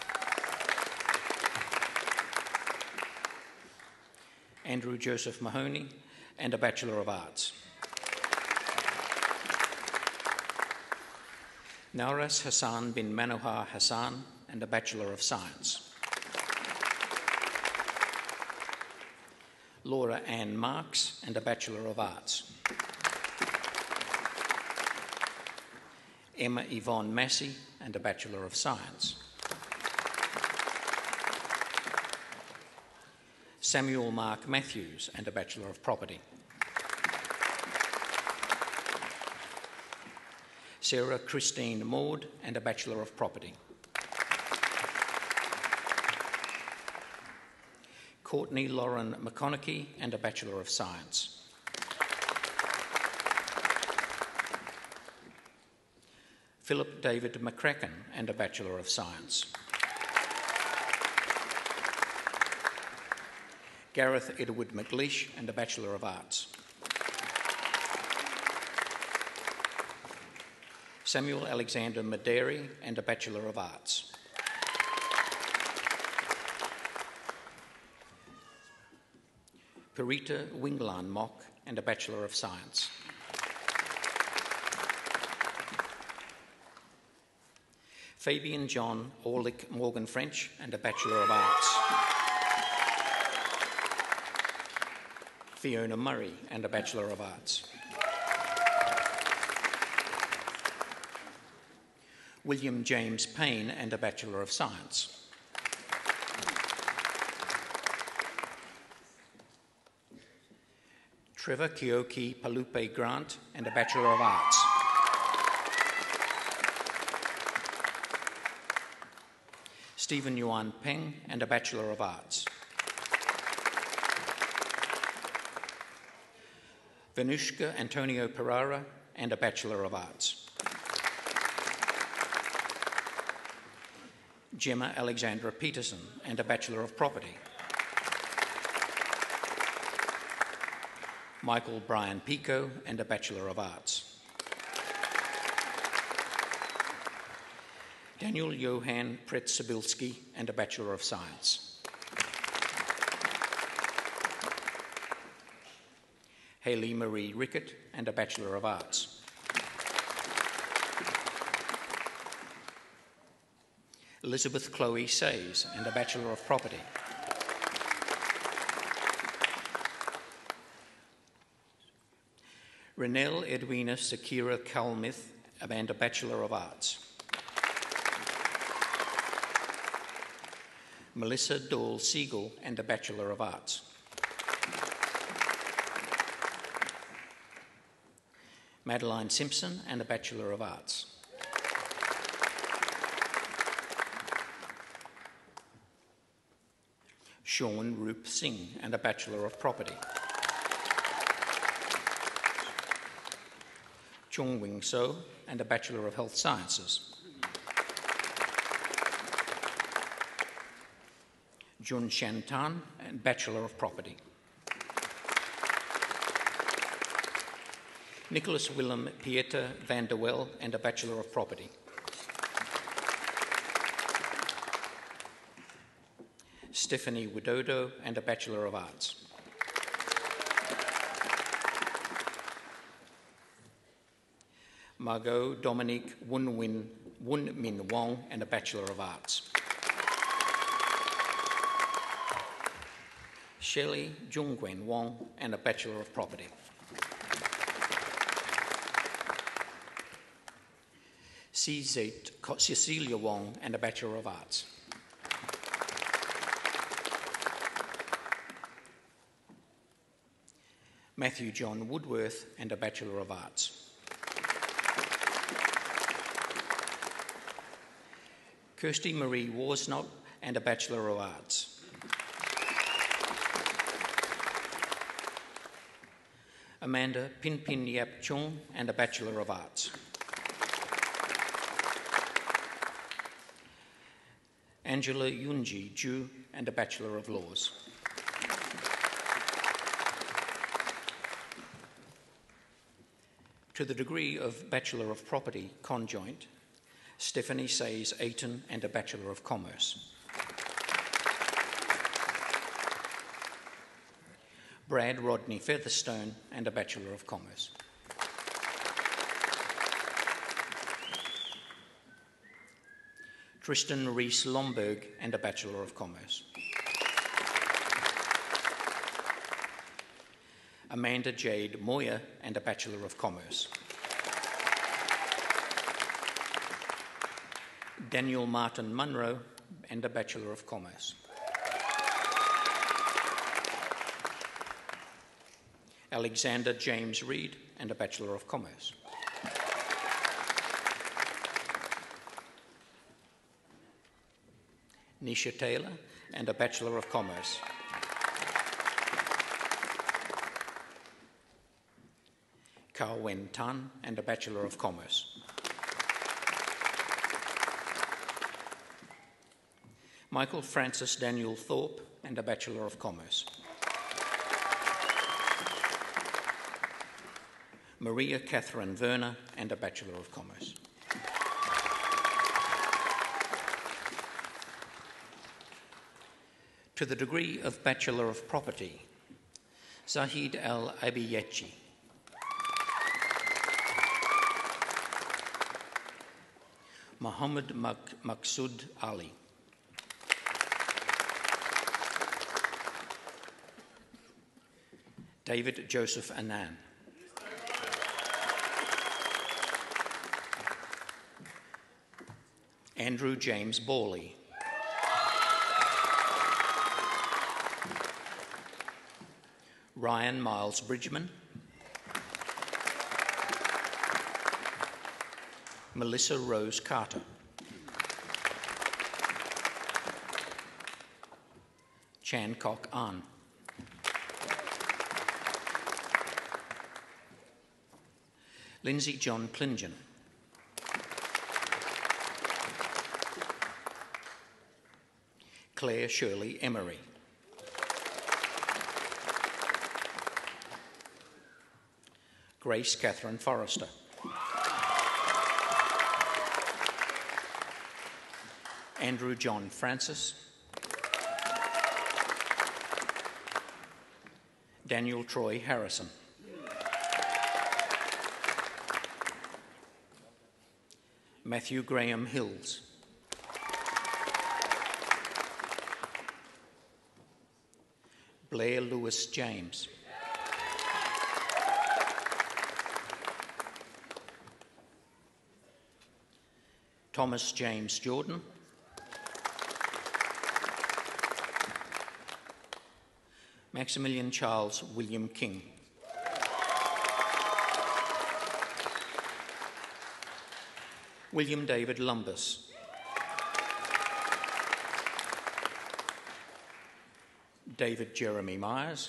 Speaker 7: Andrew Joseph Mahoney and a Bachelor of Arts. Nauras Hassan bin Manohar Hassan and a Bachelor of Science. Laura Ann Marks and a Bachelor of Arts. Emma Yvonne Massey and a Bachelor of Science. Samuel Mark Matthews and a Bachelor of Property. Sarah Christine Maud and a Bachelor of Property. Courtney Lauren McConaughey and a Bachelor of Science. Philip David McCracken and a Bachelor of Science. Gareth Edward McLeish and a Bachelor of Arts. Samuel Alexander Maderi and a Bachelor of Arts. Perita Winglan Mock and a Bachelor of Science. Fabian John Orlick Morgan French and a Bachelor of Arts. Fiona Murray and a Bachelor of Arts. William James Payne and a Bachelor of Science. Trevor Kioki Palupe Grant and a Bachelor of Arts. Stephen Yuan Peng and a Bachelor of Arts. Venushka Antonio Pereira and a Bachelor of Arts. Gemma Alexandra Peterson and a Bachelor of Property. Michael Brian Pico and a Bachelor of Arts. Daniel Johan Pretsabilski and a Bachelor of Science. Hayley Marie Rickett and a Bachelor of Arts. Elizabeth Chloe Says and a Bachelor of Property. Renelle Edwina Sakira Kalmith and a Bachelor of Arts. Melissa Dole Siegel and a Bachelor of Arts. Madeline Simpson and a Bachelor of Arts. Sean Roop Singh and a Bachelor of Property. Chung Wing So and a Bachelor of Health Sciences. Jun Shan Tan and Bachelor of Property. Nicholas Willem Pieter van der Wel and a Bachelor of Property. Stephanie Widodo and a Bachelor of Arts. Margot Dominique Wun Win Wun Min Wong and a Bachelor of Arts. Shelley Jungwen Wong, and a Bachelor of Property. C Z Cecilia Wong, and a Bachelor of Arts. Matthew John Woodworth, and a Bachelor of Arts. Kirsty Marie Worsnop, and a Bachelor of Arts. Amanda Pinpin Yap Chung, and a Bachelor of Arts. Angela Yunji Ju, and a Bachelor of Laws. To the degree of Bachelor of Property, conjoint, Stephanie Says Ayton, and a Bachelor of Commerce. Brad Rodney Featherstone, and a Bachelor of Commerce. Tristan Rees Lomberg, and a Bachelor of Commerce. Amanda Jade Moyer, and a Bachelor of Commerce. Daniel Martin Munro, and a Bachelor of Commerce. Alexander James Reed, and a Bachelor of Commerce. Nisha Taylor, and a Bachelor of Commerce. Kao Wen Tan, and a Bachelor of Commerce. Michael Francis Daniel Thorpe, and a Bachelor of Commerce. Maria Catherine Werner, and a Bachelor of Commerce. To the degree of Bachelor of Property, Zahid Al Abiyechi. Muhammad Mak- Maksud Ali. David Joseph Annan. Andrew James Borley. Ryan Miles Bridgman. Melissa Rose Carter. Chan Kok An. Lindsay John Klingen. Claire Shirley Emery. Grace Catherine Forrester. Andrew John Francis. Daniel Troy Harrison. Matthew Graham Hills. Blair Lewis James. Thomas James Jordan. Maximilian Charles William King. William David Lumbus. David Jeremy Myers.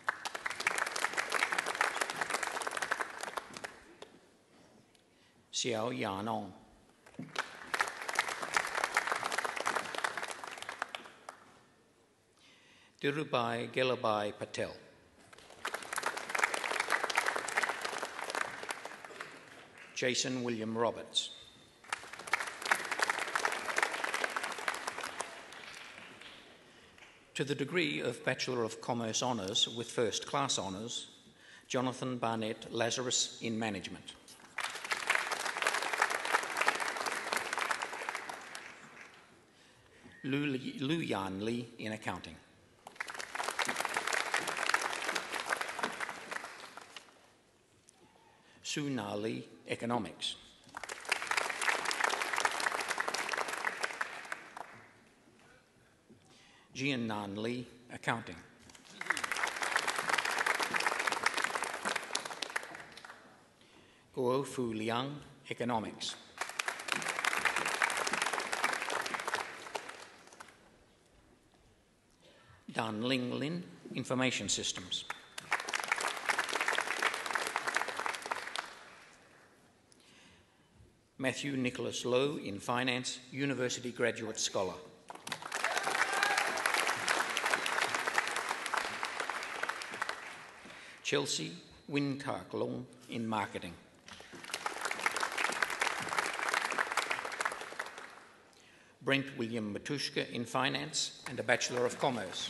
Speaker 7: Xiao Yanong. Dhirubhai Gelabai Patel. Jason William Roberts. To the degree of Bachelor of Commerce Honours with First Class Honours, Jonathan Barnett Lazarus in Management. Lu, Li, Lu Yan Li in Accounting. Sunali, Economics. Jianan Lee, Accounting. Guo Fu Liang, Economics. Dan Ling Lin, Information Systems. Matthew Nicholas Lowe in Finance, University Graduate Scholar. Chelsea Win Kark Long in Marketing. Brent William Matushka in Finance and a Bachelor of Commerce.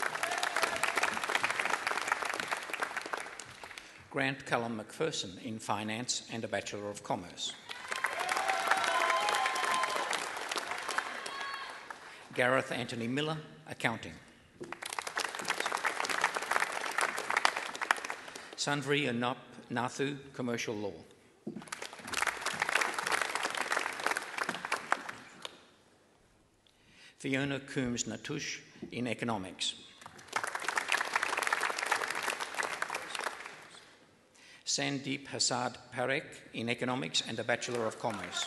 Speaker 7: Grant Callum McPherson in Finance and a Bachelor of Commerce. Gareth Anthony Miller, Accounting. Sanvri Anap Nathu, Commercial Law. Fiona Coombs Natush in Economics. Sandeep Hassad Parekh in Economics and a Bachelor of Commerce.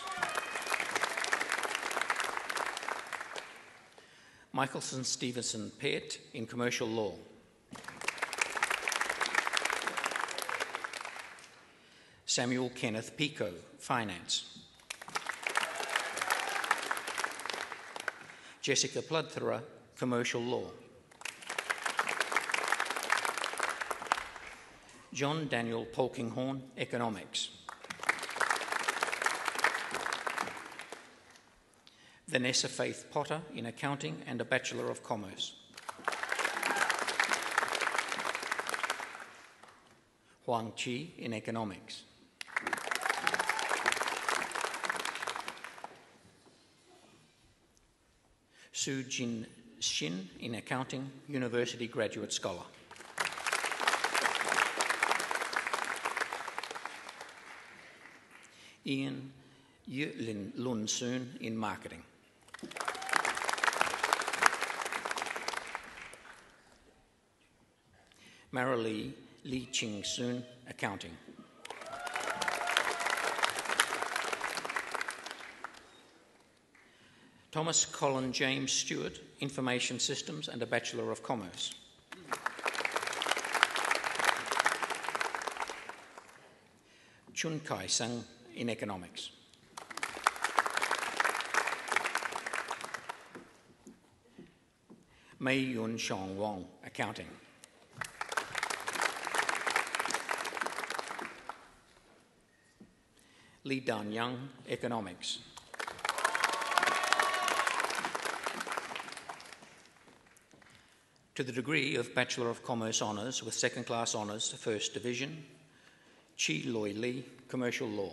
Speaker 7: Michelson Stevenson Pett in Commercial Law. Samuel Kenneth Pico, Finance. Jessica Pludthera, Commercial Law. John Daniel Polkinghorn, Economics. Vanessa Faith Potter in Accounting and a Bachelor of Commerce. Huang Chi in Economics. Su Jin Shin in Accounting, University Graduate Scholar. Ian Yulin Lun Soon in Marketing. Marilee Lee Ching Soon, Accounting. Thomas Colin James Stewart, Information Systems and a Bachelor of Commerce. Chun Kai Sang in Economics. Mei Yun Xiong Wong, Accounting. Lee Dan Young, Economics. To the degree of Bachelor of Commerce Honours with Second Class Honours, First Division, Chi Loi Lee, Commercial Law.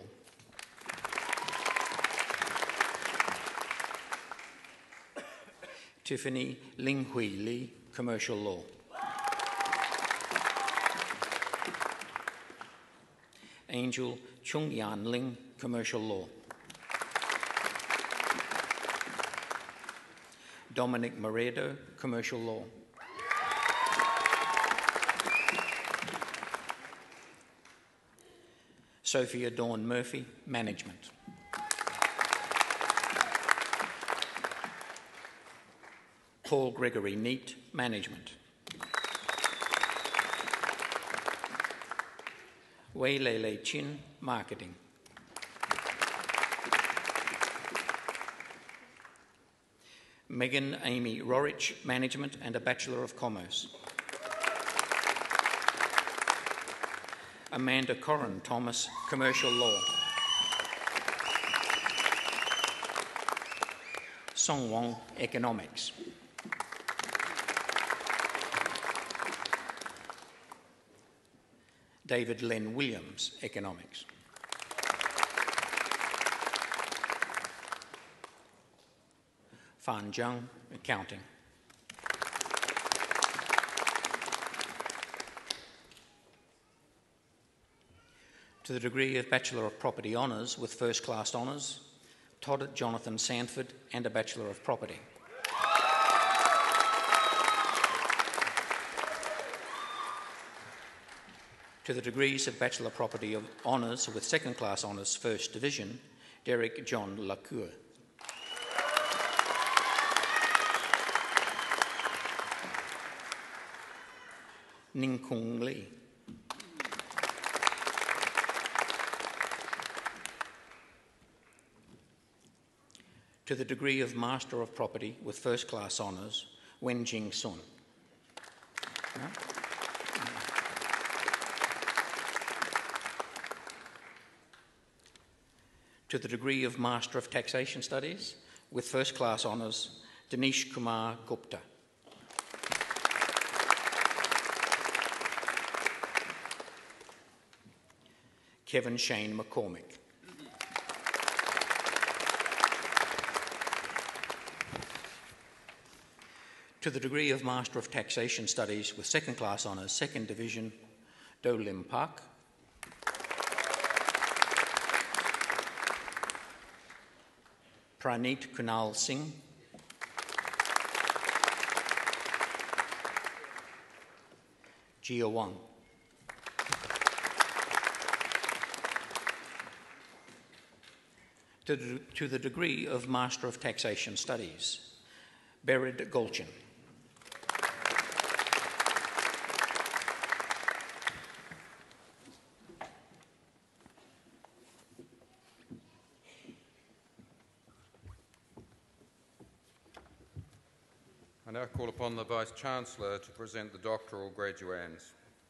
Speaker 7: Tiffany Ling Hui Lee, Commercial Law. Angel Chung Yan Ling, Commercial Law. Dominic Moredo, Commercial Law. Sophia Dawn Murphy, Management. Paul Gregory Neat, Management. Wei Lele Chin, Marketing. Megan Amy Rorich, Management and a Bachelor of Commerce. Amanda Corrin Thomas, Commercial Law. Song Wong, Economics. David Len Williams, Economics. Fan Zhang, Accounting. To the degree of Bachelor of Property Honours with First Class Honours, Todd Jonathan Sanford, and a Bachelor of Property. To the degrees of Bachelor of Property Honours with Second Class Honours First Division, Derek John Lacour. Ning Kung Lee. To the degree of Master of Property with First Class Honours, Wen Jing Sun. No? To the degree of Master of Taxation Studies with First Class Honours, Dinesh Kumar Gupta. Kevin Shane McCormick. To the degree of Master of Taxation Studies with Second Class Honours, Second Division, Do Lim Park. Praneet Kunal Singh. Jia Wang. To the, to the degree of Master of Taxation Studies, Berid Golchin.
Speaker 3: I now call upon the Vice-Chancellor to present the doctoral graduands.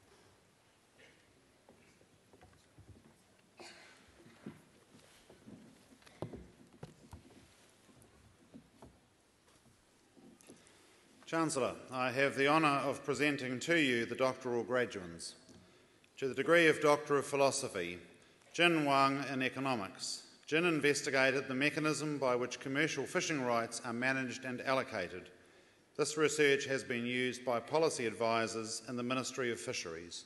Speaker 8: Chancellor, I have the honour of presenting to you the doctoral graduands. To the degree of Doctor of Philosophy, Jin Wang in Economics. Jin investigated the mechanism by which commercial fishing rights are managed and allocated. This research has been used by policy advisors in the Ministry of Fisheries.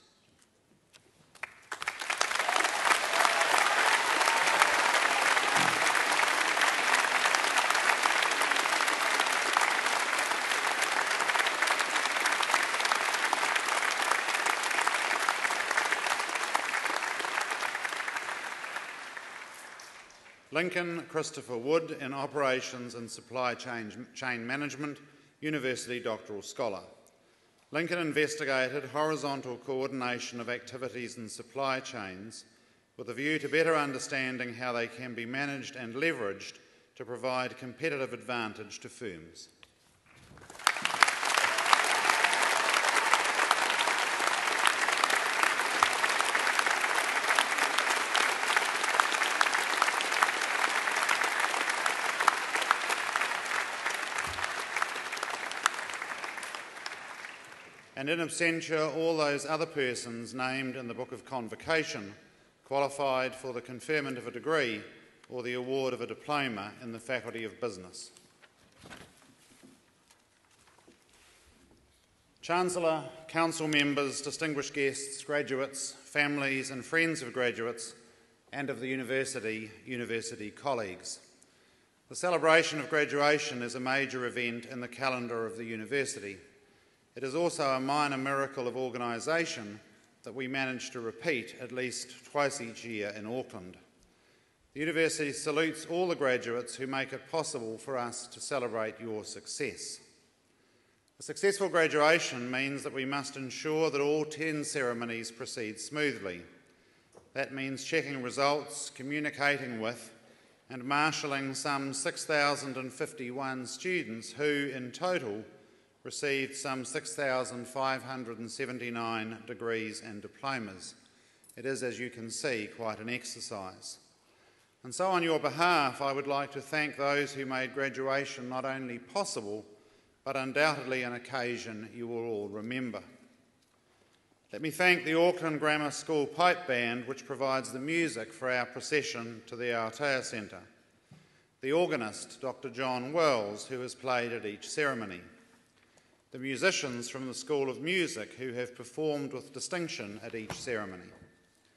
Speaker 8: Lincoln Christopher Wood in Operations and Supply Chain, Chain Management, University Doctoral Scholar. Lincoln investigated horizontal coordination of activities in supply chains with a view to better understanding how they can be managed and leveraged to provide competitive advantage to firms. And in absentia, all those other persons named in the Book of Convocation qualified for the conferment of a degree or the award of a diploma in the Faculty of Business. Chancellor, Council members, distinguished guests, graduates, families and friends of graduates and of the University, University colleagues. The celebration of graduation is a major event in the calendar of the University. It is also a minor miracle of organisation that we manage to repeat at least twice each year in Auckland. The University salutes all the graduates who make it possible for us to celebrate your success. A successful graduation means that we must ensure that all ten ceremonies proceed smoothly. That means checking results, communicating with, and marshalling some six thousand fifty-one students who, in total, received some six thousand five hundred seventy-nine degrees and diplomas. It is, as you can see, quite an exercise. And so on your behalf, I would like to thank those who made graduation not only possible, but undoubtedly an occasion you will all remember. Let me thank the Auckland Grammar School Pipe Band, which provides the music for our procession to the Aotea Centre. The organist, Doctor John Wells, who has played at each ceremony. The musicians from the School of Music who have performed with distinction at each ceremony. The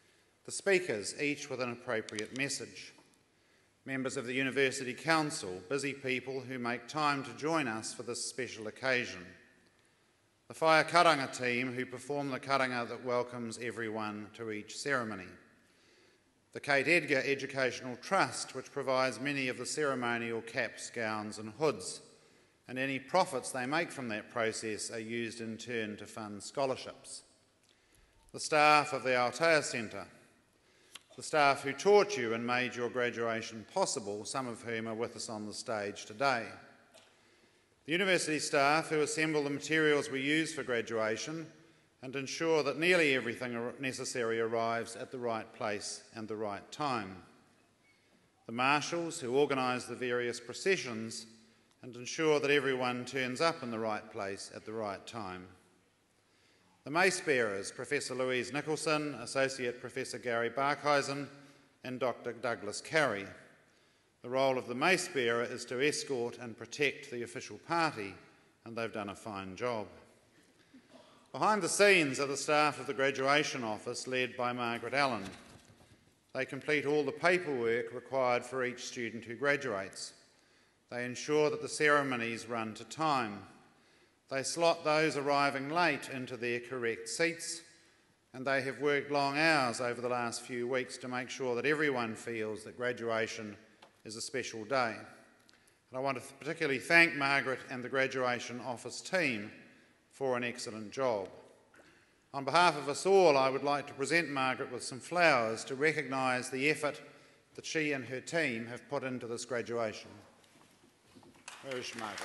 Speaker 8: the speakers, each with an appropriate message. Members of the University Council, busy people who make time to join us for this special occasion. The Whaia Karanga team who perform the karanga that welcomes everyone to each ceremony. The Kate Edgar Educational Trust, which provides many of the ceremonial caps, gowns and hoods, and any profits they make from that process are used in turn to fund scholarships. The staff of the Aotea Centre, the staff who taught you and made your graduation possible, some of whom are with us on the stage today. The university staff who assemble the materials we use for graduation and ensure that nearly everything necessary arrives at the right place and the right time. The marshals who organise the various processions and ensure that everyone turns up in the right place at the right time. The mace bearers, Professor Louise Nicholson, Associate Professor Gary Barkhuizen, and Doctor Douglas Carey. The role of the mace bearer is to escort and protect the official party, and they've done a fine job. Behind the scenes are the staff of the graduation office led by Margaret Allen. They complete all the paperwork required for each student who graduates. They ensure that the ceremonies run to time. They slot those arriving late into their correct seats, and they have worked long hours over the last few weeks to make sure that everyone feels that graduation is a special day. And I want to particularly thank Margaret and the graduation office team for an excellent job. On behalf of us all, I would like to present Margaret with some flowers to recognise the effort that she and her team have put into this graduation. Where is Margaret?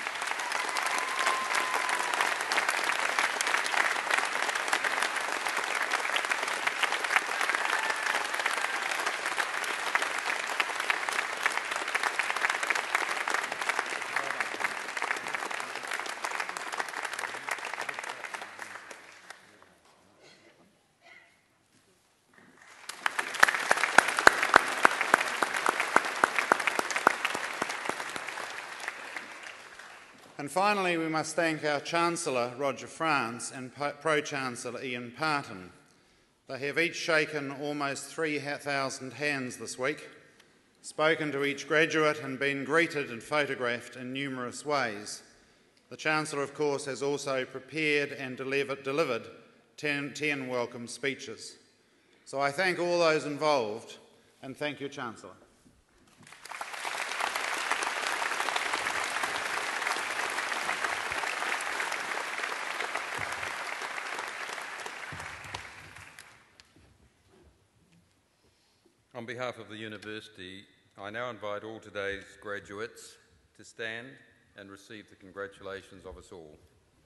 Speaker 8: And finally, we must thank our Chancellor, Roger France, and Pro-Chancellor Ian Parton. They have each shaken almost three thousand hands this week, spoken to each graduate and been greeted and photographed in numerous ways. The Chancellor, of course, has also prepared and delivered, delivered ten, ten welcome speeches. So I thank all those involved, and thank you, Chancellor.
Speaker 3: On behalf of the University, I now invite all today's graduates to stand and receive the congratulations of us all.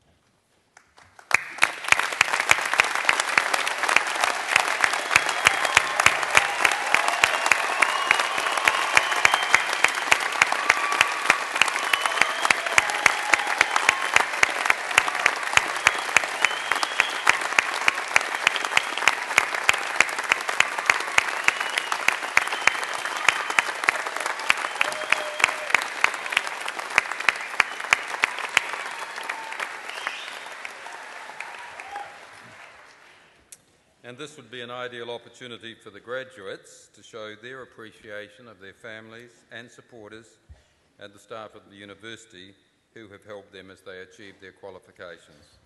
Speaker 3: And this would be an ideal opportunity for the graduates to show their appreciation of their families and supporters and the staff of the university who have helped them as they achieve their qualifications.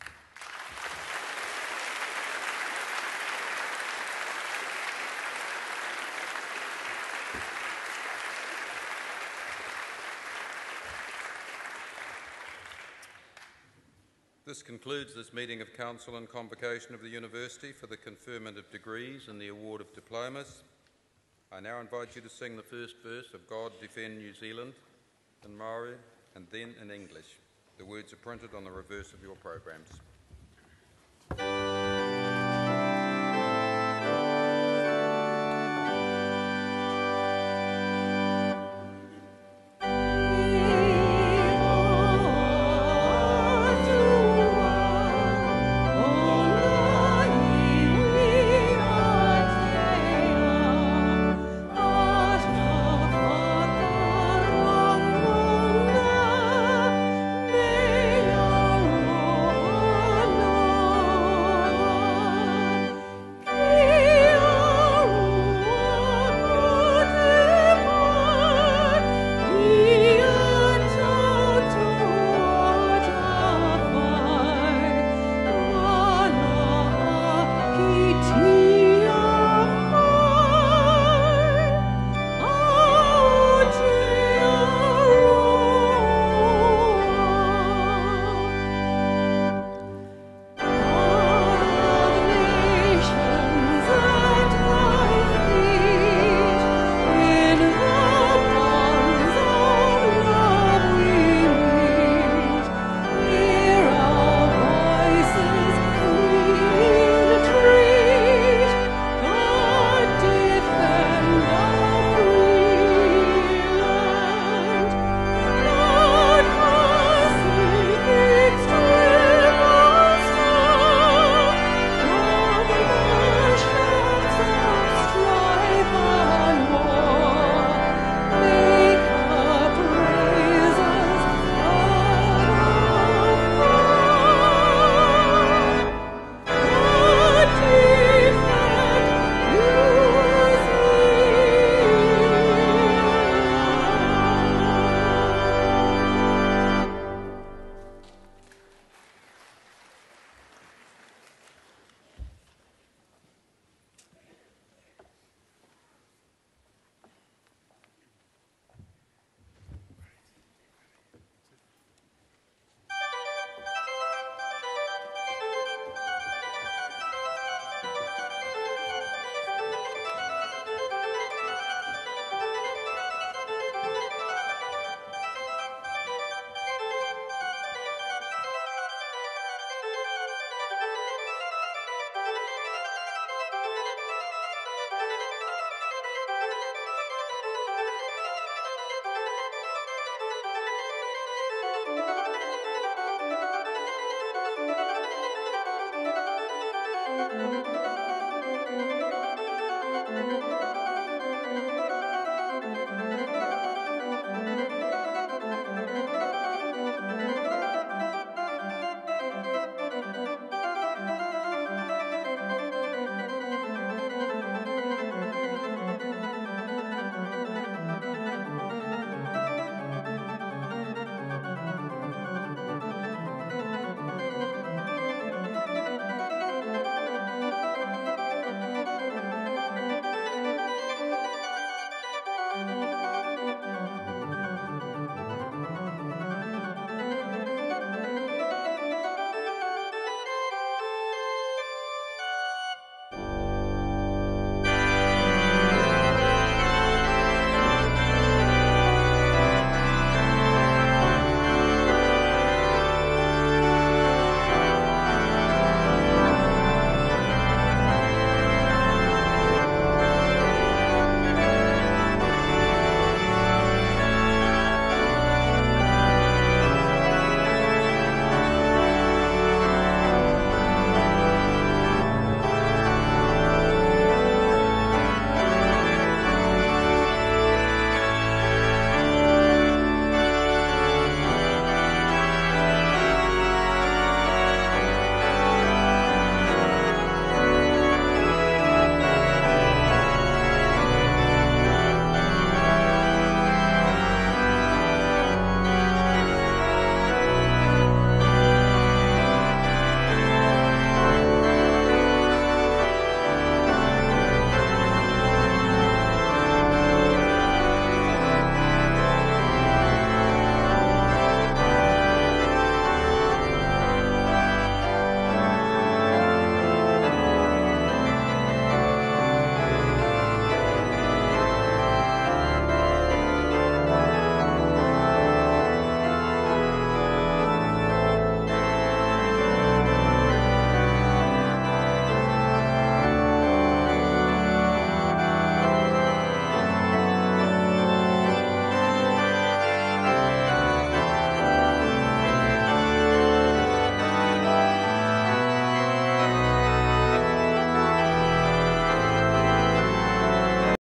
Speaker 3: This concludes this meeting of Council and Convocation of the University for the conferment of degrees and the award of diplomas. I now invite you to sing the first verse of God Defend New Zealand in Maori and then in English. The words are printed on the reverse of your programs.
Speaker 9: Oh